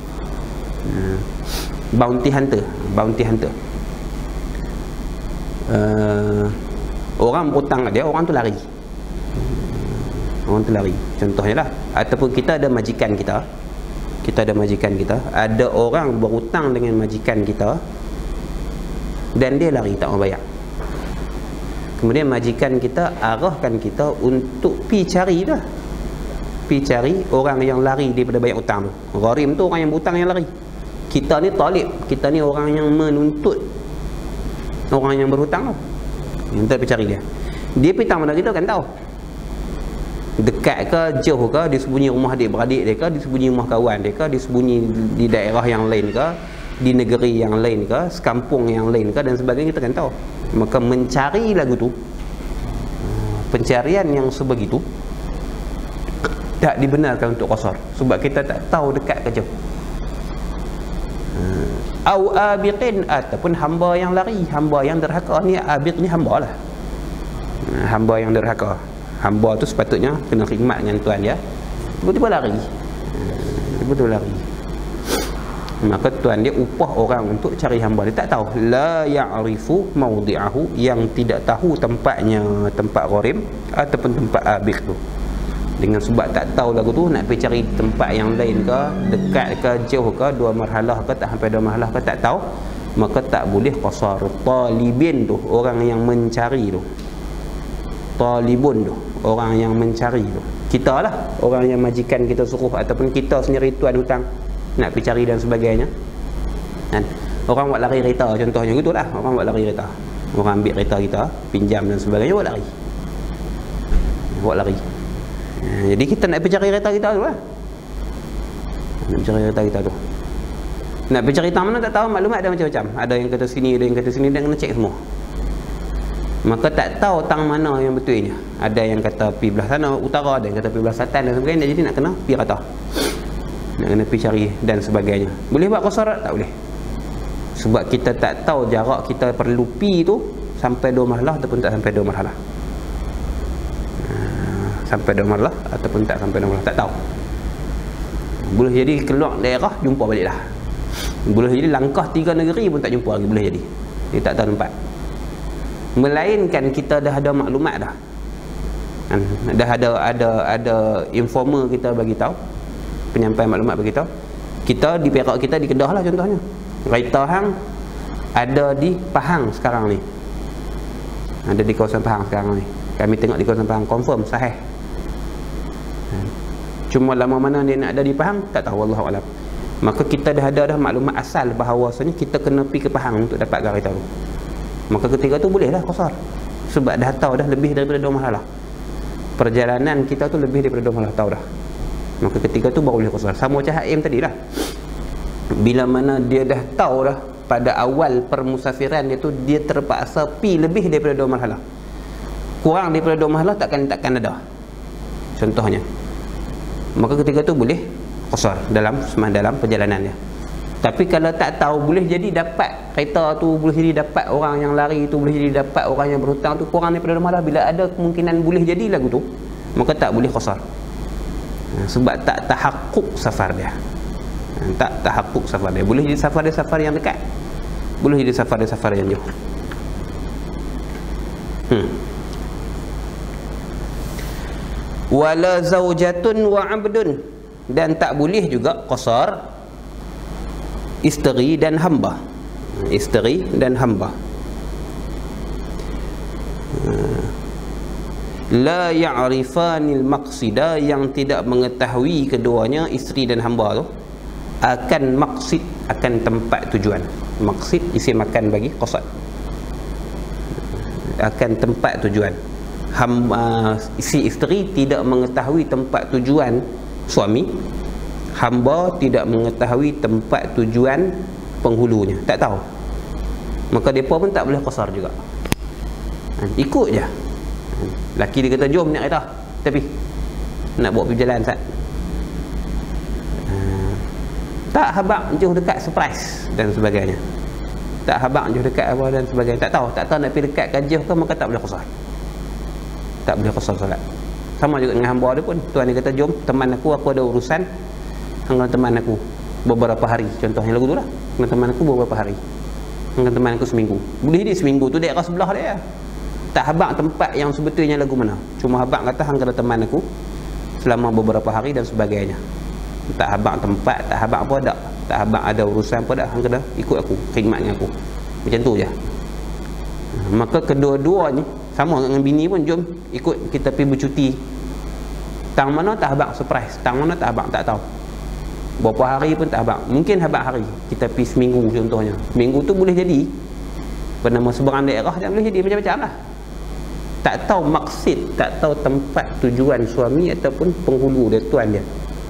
bounty hunter, bounty hunter. Uh, orang berhutang dia, orang tu lari, orang tu lari contohnya lah. Ataupun kita ada majikan kita, kita ada majikan kita, ada orang berhutang dengan majikan kita dan dia lari tak mau bayar. Kemudian majikan kita arahkan kita untuk pi cari dah, pi cari orang yang lari daripada bayar hutang tu. Gharim tu orang yang berhutang yang lari. Kita ni talib, kita ni orang yang menuntut orang yang berhutang tu. Kita pergi cari dia. Dia pergi mana kita kan tahu. Dekat ke, jauh ke, dia sembunyi rumah adik-beradik dia ke, dia sembunyi rumah kawan dia ke, dia sembunyi di daerah yang lain ke, di negeri yang lain ke, sekampung yang lain ke dan sebagainya, kita kan tahu. Maka mencari lagu tu, pencarian yang sebegitu tak dibenarkan untuk qasar, sebab kita tak tahu dekat ke jauh. Au abiqin, ataupun hamba yang lari, hamba yang derhaka. Ni abiq ni hamba lah, hamba yang derhaka. Hamba tu sepatutnya kena khidmat dengan tuan dia, tiba-tiba lari, tiba-tiba lari, maka tuan dia upah orang untuk cari hamba dia. Tak tahu, la ya'rifu mawdi'ahu, yang tidak tahu tempatnya, tempat gharim ataupun tempat abiq tu. Dengan sebab tak tahu lagu tu, nak pergi cari tempat yang lain ke, dekat ke, jauh ke, dua marhalah ke, tak sampai dua marhalah ke, tak tahu, maka tak boleh qasar. Talibin tu orang yang mencari tu, talibun tu orang yang mencari tu. Kita lah orang yang majikan kita suruh, ataupun kita sendiri tuan hutang nak pergi cari dan sebagainya kan? Orang buat lari kereta contohnya gitu lah, orang buat lari kereta, orang ambil kereta kita, pinjam dan sebagainya, buat lari, buat lari. Jadi kita nak pergi cari kereta kita tu lah, nak pergi cari kereta kita tu, nak pergi cari kereta mana tak tahu, maklumat ada macam-macam, ada yang kata sini, ada yang kata sini, dan kena cek semua. Maka tak tahu tang mana yang betulnya. Ada yang kata pi belah sana utara, ada yang kata pi belah selatan dan sebagainya. Jadi nak kena pi rata, nak kena pi cari dan sebagainya. Boleh buat qasar? Tak boleh, sebab kita tak tahu jarak kita perlu pi tu sampai dua marhalah ataupun tak sampai dua marhalah, sampai dua marhalah ataupun tak sampai dua marhalah, tak tahu. Boleh jadi keluar daerah jumpa balik dah, boleh jadi langkah tiga negeri pun tak jumpa lagi, boleh jadi dia tak tahu tempat. Melainkan kita dah ada maklumat dah, dah ada ada ada informer kita bagi tahu, penyampai maklumat bagi tahu. Kita di Perak, kita di Kedah lah contohnya, kereta hang ada di Pahang sekarang ni, ada di kawasan Pahang sekarang ni. Kami tengok di kawasan Pahang, confirm sahih. Cuma lama mana dia nak ada di Pahang tak tahu, wallahu alam. Maka kita dah ada dah maklumat asal bahawasanya kita kena pergi ke Pahang untuk dapat kereta tu. Maka ketika tu bolehlah qasar, sebab dah tahu dah lebih daripada dua marhalah, perjalanan kita tu lebih daripada dua marhalah, tahu dah. Maka ketika tu baru boleh qasar. Sama macam haim tadi lah, bila mana dia dah tahu dah pada awal permusafiran dia tu dia terpaksa pi lebih daripada dua marhalah, kurang daripada dua marhalah takkan takkan ada contohnya, maka ketika tu boleh qasar dalam dalam perjalanannya. Tapi kalau tak tahu, boleh jadi dapat kereta tu, boleh jadi dapat orang yang lari tu, boleh jadi dapat orang yang berhutang tu kurang daripada dua malam. Bila ada kemungkinan boleh jadi lagu tu, maka tak boleh qasar. Ha, sebab tak tahakkuk safar dia. Ha, tak tahakkuk safar dia. Boleh jadi safar dia safar yang dekat, boleh jadi safar dia safar yang jauh. Hmm. Wala zaujatun wa abdun, dan tak boleh juga qasar isteri dan hamba. Isteri dan hamba. La ya'rifanil maqsida, yang tidak mengetahui keduanya, isteri dan hamba tu, akan maqsid, akan tempat tujuan. Maqsid isim makan bagi qasad, akan tempat tujuan. Hamba, si isteri tidak mengetahui tempat tujuan suami, hamba tidak mengetahui tempat tujuan penghulunya, tak tahu, maka mereka pun tak boleh qasar juga. Ikut je. Laki dia kata jom naik kereta tapi nak bawa pergi jalan sat, tak habaq jauh dekat surprise dan sebagainya, tak habaq jauh dekat apa dan sebagainya, tak tahu tak tahu nak pergi dekat kan jauh ke, maka tak boleh qasar, tak boleh qasar solat. Sama juga dengan hamba dia pun, tuan dia kata jom teman aku, aku ada urusan dengan teman aku beberapa hari, contohnya lagu tu lah, dengan teman aku beberapa hari, dengan teman aku seminggu. Boleh dia seminggu tu daerah sebelah dia, tak habaq tempat yang sebetulnya lagu mana, cuma habaq kata hang kena teman aku selama beberapa hari dan sebagainya. Tak habaq tempat, tak habaq apa dak, tak habaq ada urusan apa dak, hang kena ikut aku, khidmat dengan aku, macam tu je. Maka kedua-duanya sama dengan bini pun, jom ikut kita pergi bercuti. Tang mana tak habaq surprise, tang mana tak habaq tak tahu, berapa hari pun tak habaq. Mungkin habaq hari, kita pergi seminggu contohnya, seminggu tu boleh jadi bernama seberang daerah, tak boleh jadi macam-macam lah. Tak tahu maksud, tak tahu tempat tujuan suami ataupun penghulu dia, tuan dia,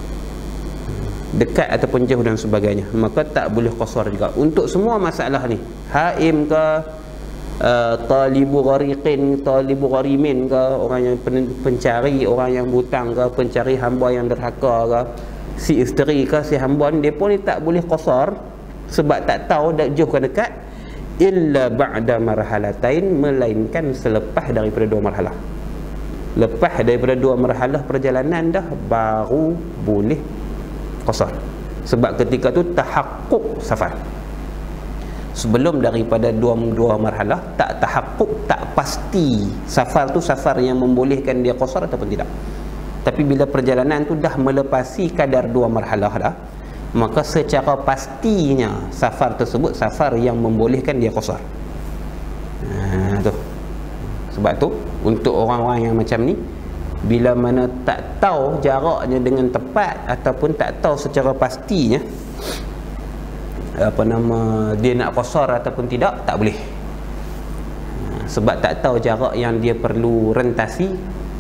dekat ataupun jauh dan sebagainya, maka tak boleh qasar juga. Untuk semua masalah ni, haim ke, uh, talibu ghariqin, talibu gharimin ke, orang yang pencari, orang yang butang ke, pencari hamba yang derhaka ke, si isteri ke, si hamba ni, dia pun ni tak boleh qasar sebab tak tahu dak jauh ke dekat, illa ba'da marhalatain, melainkan selepas daripada dua marhalah. Lepas daripada dua marhalah perjalanan dah baru boleh qasar, sebab ketika tu tahakkuk safar. Sebelum daripada dua dua marhalah tak tahakkuk, tak pasti safar tu safar yang membolehkan dia qasar ataupun tidak. Tapi bila perjalanan tu dah melepasi kadar dua marhalah dah, maka secara pastinya safar tersebut safar yang membolehkan dia qasar. Ha, tu. Sebab tu untuk orang-orang yang macam ni, bila mana tak tahu jaraknya dengan tepat ataupun tak tahu secara pastinya apa nama dia nak qasar ataupun tidak, tak boleh. Ha, sebab tak tahu jarak yang dia perlu rentasi,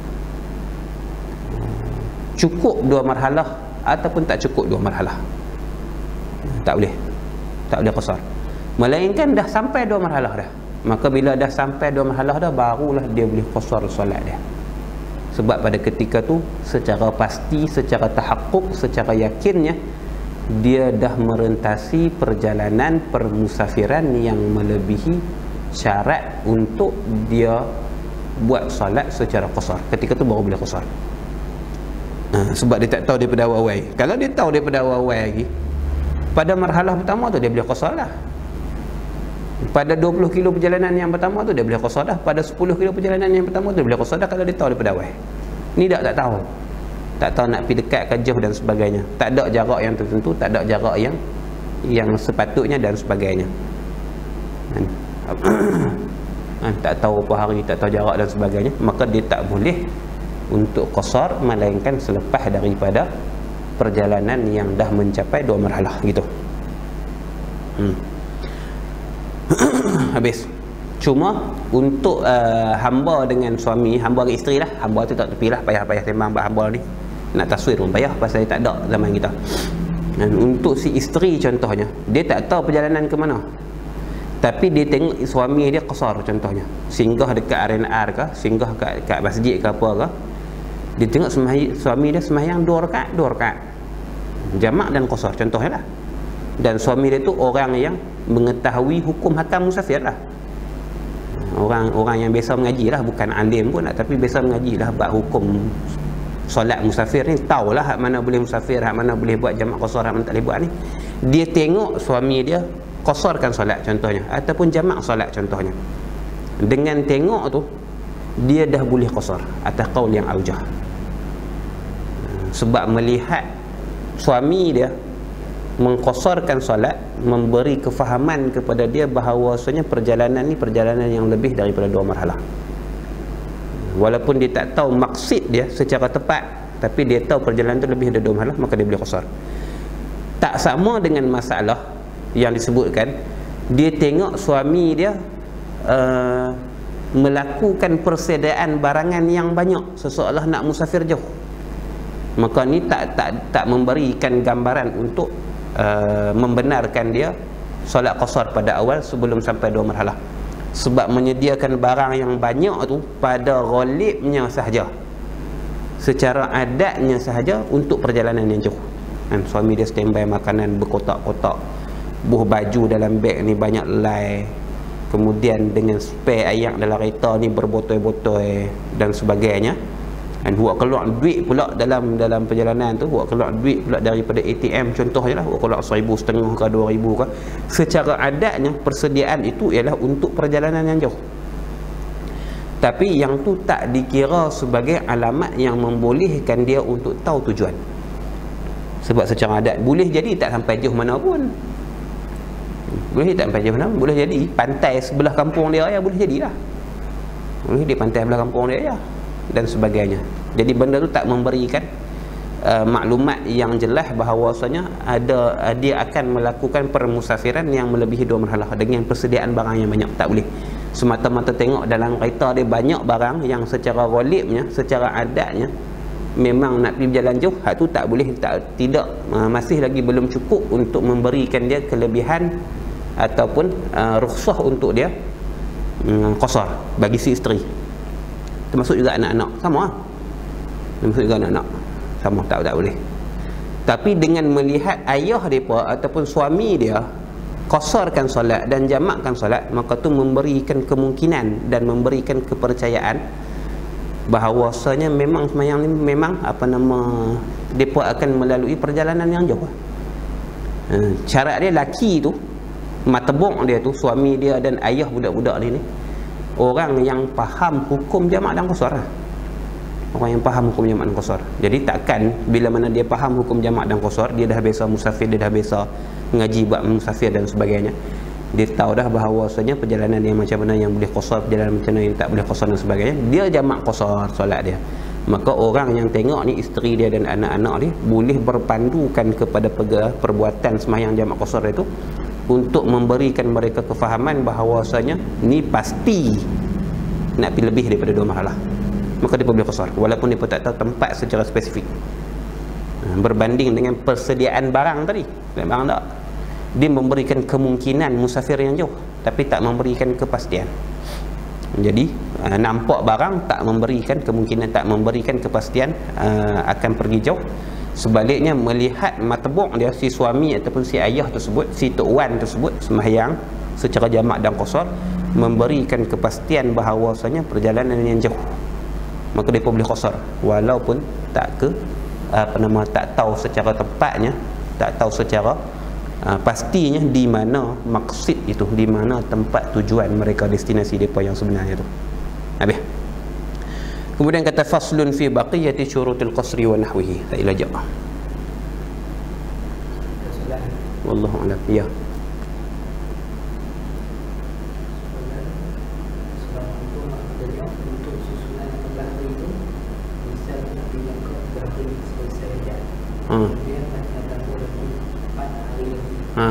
cukup dua marhalah ataupun tak cukup dua marhalah, tak boleh, tak boleh qasar. Melainkan dah sampai dua marhalah dah, maka bila dah sampai dua marhalah dah, barulah dia boleh qasar solat dia. Sebab pada ketika tu secara pasti, secara tahakkuk, secara yakinnya dia dah merentasi perjalanan permusafiran yang melebihi syarat untuk dia buat solat secara qasar. Ketika tu baru boleh qasar. Ha, sebab dia tak tahu daripada awal-awal. Kalau dia tahu daripada awal-awal lagi, pada marhalah pertama tu dia boleh qasar dah. Pada dua puluh kilo perjalanan yang pertama tu dia boleh qasar dah. Pada sepuluh kilo perjalanan yang pertama tu dia boleh qasar dah, kalau dia tahu daripada awal. Ni tak tak tahu. Tak tahu nak pergi dekat ke jauh dan sebagainya. Tak ada jarak yang tertentu, tak ada jarak yang yang sepatutnya dan sebagainya. Tak tahu apa hari, tak tahu jarak dan sebagainya, maka dia tak boleh untuk qasar melainkan selepas daripada perjalanan yang dah mencapai dua marhalah gitu. Hmm. Habis. Cuma untuk uh, hamba dengan suami, hamba dengan isteri lah, hamba tu tak tepi lah, payah-payah sembang buat hamba ni, nak taswir pun payah pasal dia tak ada zaman kita. Dan untuk si isteri contohnya, dia tak tahu perjalanan ke mana, tapi dia tengok suami dia qasar contohnya, singgah dekat arena R ke, singgah kat, kat masjid ke apa ke, dia tengok suami dia sembahyang dua rakaat, dua rakaat jamak dan qasar contohnya lah. Dan suami dia tu orang yang mengetahui hukum hakam musafir lah. Orang orang yang biasa mengaji lah, bukan alim pun lah, tapi biasa mengaji lah bab hukum solat musafir ni, tahulah hak mana boleh musafir, hak mana boleh buat jamak qasar, hak mana tak boleh buat ni. Dia tengok suami dia qasarkan solat contohnya, ataupun jamak solat contohnya. Dengan tengok tu dia dah boleh qasar atas qaul yang aujah. Sebab melihat suami dia mengqasarkan solat, memberi kefahaman kepada dia bahawasanya perjalanan ni perjalanan yang lebih daripada dua marhalah. Walaupun dia tak tahu maksud dia secara tepat, tapi dia tahu perjalanan tu lebih dari dua marhalah, maka dia boleh qasar. Tak sama dengan masalah yang disebutkan, dia tengok suami dia uh, melakukan persediaan barangan yang banyak, seseolah nak musafir jauh. Maka ni tak tak tak memberikan gambaran untuk uh, membenarkan dia solat qasar pada awal sebelum sampai dua marhalah. Sebab menyediakan barang yang banyak tu pada ghalibnya sahaja, secara adatnya sahaja untuk perjalanan yang jauh. Kan, suami dia standby makanan berkotak-kotak, buh baju dalam beg ni banyak lay, kemudian dengan spare ayak dalam kereta ni berbotol-botol dan sebagainya. Dan buat keluar duit pula dalam dalam perjalanan tu, buat keluar duit pula daripada A T M contohnya lah, buat keluar seribu setengah ke dua ribu ke. Secara adatnya persediaan itu ialah untuk perjalanan yang jauh, tapi yang tu tak dikira sebagai alamat yang membolehkan dia untuk tahu tujuan. Sebab secara adat boleh jadi tak sampai jauh mana pun, boleh tak sampai jauh mana, boleh jadi pantai sebelah kampung dia ya, boleh jadilah, boleh di pantai sebelah kampung dia ya, dan sebagainya. Jadi benda tu tak memberikan uh, maklumat yang jelas bahawasanya ada uh, dia akan melakukan permusafiran yang melebihi dua marhalah dengan persediaan barang yang banyak. Tak boleh semata-mata tengok dalam kereta dia banyak barang yang secara ghalibnya, secara adatnya memang nak pergi berjalan jauh, hak tu tak boleh, tak tidak uh, masih lagi belum cukup untuk memberikan dia kelebihan ataupun uh, rukhsah untuk dia um, qasar bagi si isteri. Termasuk juga anak-anak, sama lah. Termasuk juga anak-anak, sama, tak, tak boleh. Tapi dengan melihat ayah mereka ataupun suami dia qasarkan solat dan jamakkan solat, maka tu memberikan kemungkinan dan memberikan kepercayaan bahawasanya memang semayang ni memang apa nama, mereka akan melalui perjalanan yang jauh. Ha, syarat dia laki tu, matebok dia tu, suami dia dan ayah budak-budak dia ni, orang yang faham hukum jamak dan qasar lah. Orang yang faham hukum jamak dan qasar. Jadi takkan bila mana dia faham hukum jamak dan qasar, dia dah biasa musafir, dia dah biasa mengaji bab musafir dan sebagainya, dia tahu dah bahawasanya perjalanan yang macam mana yang boleh qasar, perjalanan macam mana yang tak boleh qasar dan sebagainya, dia jamak qasar solat dia. Maka orang yang tengok ni, isteri dia dan anak-anak dia, boleh berpandukan kepada perbuatan sembahyang jamak qasar itu untuk memberikan mereka kefahaman bahawasanya ni pasti nak pergi lebih daripada dua marhalah, maka dia boleh qasar walaupun dia tak tahu tempat secara spesifik. Berbanding dengan persediaan barang tadi, barang tak, dia memberikan kemungkinan musafir yang jauh tapi tak memberikan kepastian. Jadi nampak barang tak memberikan kemungkinan, tak memberikan kepastian akan pergi jauh. Sebaliknya melihat matebok dia, si suami ataupun si ayah tersebut, si tok wan tersebut sembahyang secara jamak dan qasar, memberikan kepastian bahawasanya perjalanan yang jauh, maka dia pun boleh qasar walaupun tak ke apa nama, tak tahu secara tepatnya, tak tahu secara uh, pastinya di mana maksud itu, di mana tempat tujuan mereka, destinasi mereka yang sebenarnya tu. Habis. Kemudian kata faslun fi baqiyati syurutil qasri wa nahwihi. Tak ilajak. Wallahu a'lam. Ya. Hmm. Ha.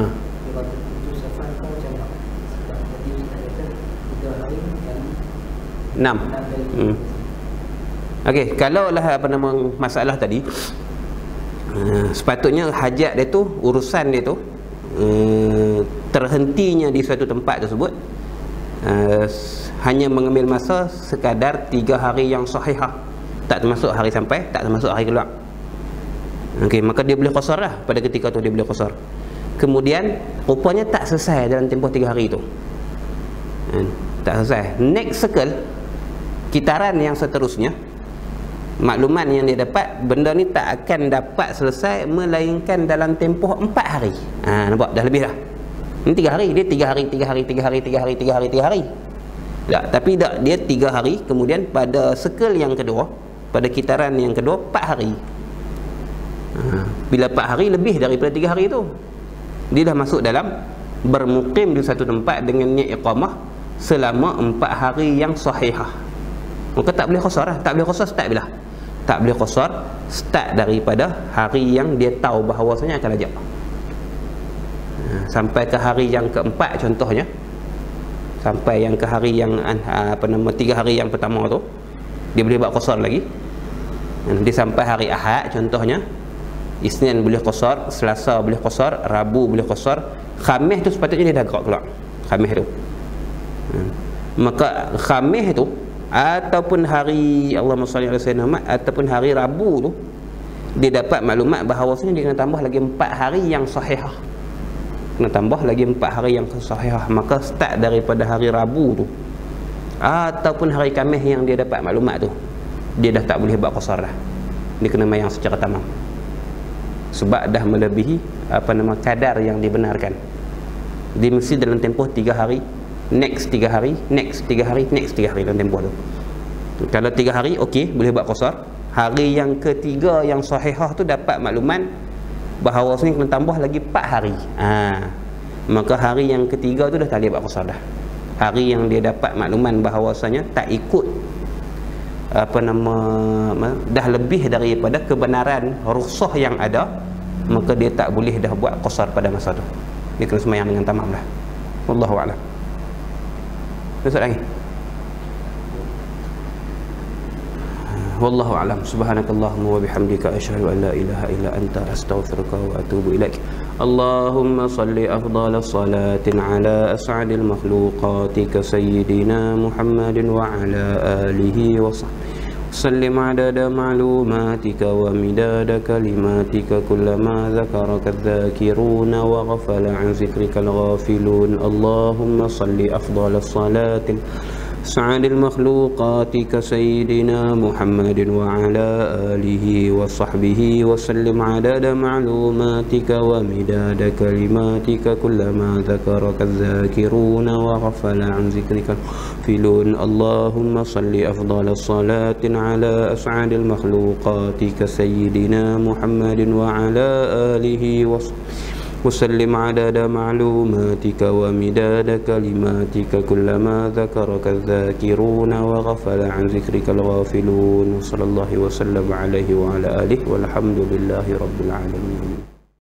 Enam. Hmm. Okey, kalau lah apa nama masalah tadi, uh, sepatutnya hajat dia tu, urusan dia tu uh, terhentinya di suatu tempat tersebut uh, hanya mengambil masa sekadar tiga hari yang sahihah, tak termasuk hari sampai, tak termasuk hari keluar. Okey, maka dia boleh qasar lah pada ketika tu, dia boleh qasar. kemudian rupanya tak selesai dalam tempoh tiga hari itu. Ha, tak selesai. Next circle, kitaran yang seterusnya, maklumat yang dia dapat, benda ni tak akan dapat selesai melainkan dalam tempoh empat hari. Ha, nampak? Dah lebih dah. Ini tiga hari, dia tiga hari, tiga hari, tiga hari, tiga hari, tiga hari, tiga hari. Tak, tapi tak, dia tiga hari, kemudian pada circle yang kedua, pada kitaran yang kedua, empat hari. Ha, bila empat hari lebih daripada tiga hari itu, dia dah masuk dalam bermukim di satu tempat dengan niat iqamah selama empat hari yang sahihah. Maka tak boleh qasar lah. Tak boleh qasar start bila? Tak boleh qasar start daripada hari yang dia tahu bahawasanya akan ajak. Sampai ke hari yang keempat contohnya, sampai yang ke hari yang apa nama tiga hari yang pertama tu, dia boleh buat qasar lagi. Dia sampai hari Ahad contohnya, Isnin boleh qasar, Selasa boleh qasar, Rabu boleh qasar, Khamis tu sepatutnya dia dah gerak keluar. Khamis tu. Maka Khamis tu ataupun hari Allahumma salli ala sayyidina Muhammad ataupun hari Rabu tu, dia dapat maklumat bahawasanya dia kena tambah lagi empat hari yang sahihah. Kena tambah lagi empat hari yang sahihah. Maka start daripada hari Rabu tu ataupun hari Khamis yang dia dapat maklumat tu, dia dah tak boleh buat qasar dah. Dia kena mayang secara tamam. Sebab dah melebihi apa nama kadar yang dibenarkan. Dia mesti dalam tempoh tiga hari, next tiga hari, next tiga hari, next tiga hari dalam tempoh tu. Kalau tiga hari okey, boleh buat qasar. Hari yang ketiga yang sahihah tu dapat maklumat bahawasanya kena tambah lagi empat hari. Ha, maka hari yang ketiga tu dah tak boleh buat qasar dah. Hari yang dia dapat makluman bahawasanya tak ikut apa nama dah lebih daripada kebenaran rukhsah yang ada, maka dia tak boleh dah buat qasar pada masa tu. Dia kena sembahyang dengan tamam dah. Wallahu a'lam. Besok lagi. Wallahu a'lam. Subhanakallahumma wa bihamdika asyhadu an la ilaha illa anta astaghfiruka wa atubu ilaik. Allahumma salli afdhala salatin ala as'adil makhluqatika sayyidina Muhammadin wa ala alihi wa sahbihi sallim adada ma'lumatika wa midada kalimatika kullama dhakaraka adh-dhakiruna wa ghafala an zikrika al-ghafilun. Allahumma salli afdhala salatin سعد المخلوقات كسيدنا محمد وعلى آله وصحبه وسلم عدد معلوماتك ومداد كلماتك كلما ذكرك الذاكرون وغفل عن ذكرك الغافلون. اللهم صل أفضل الصلاة على أسعد المخلوقات كسيدنا محمد وعلى آله وصحبه وسلم عدد معلوماتك ومداد كلماتك كلما ذكرك الذاكرون وغفل عن ذكرك الغافلون. صلى الله وسلم عليه وعلى آله والحمد لله رب العالمين.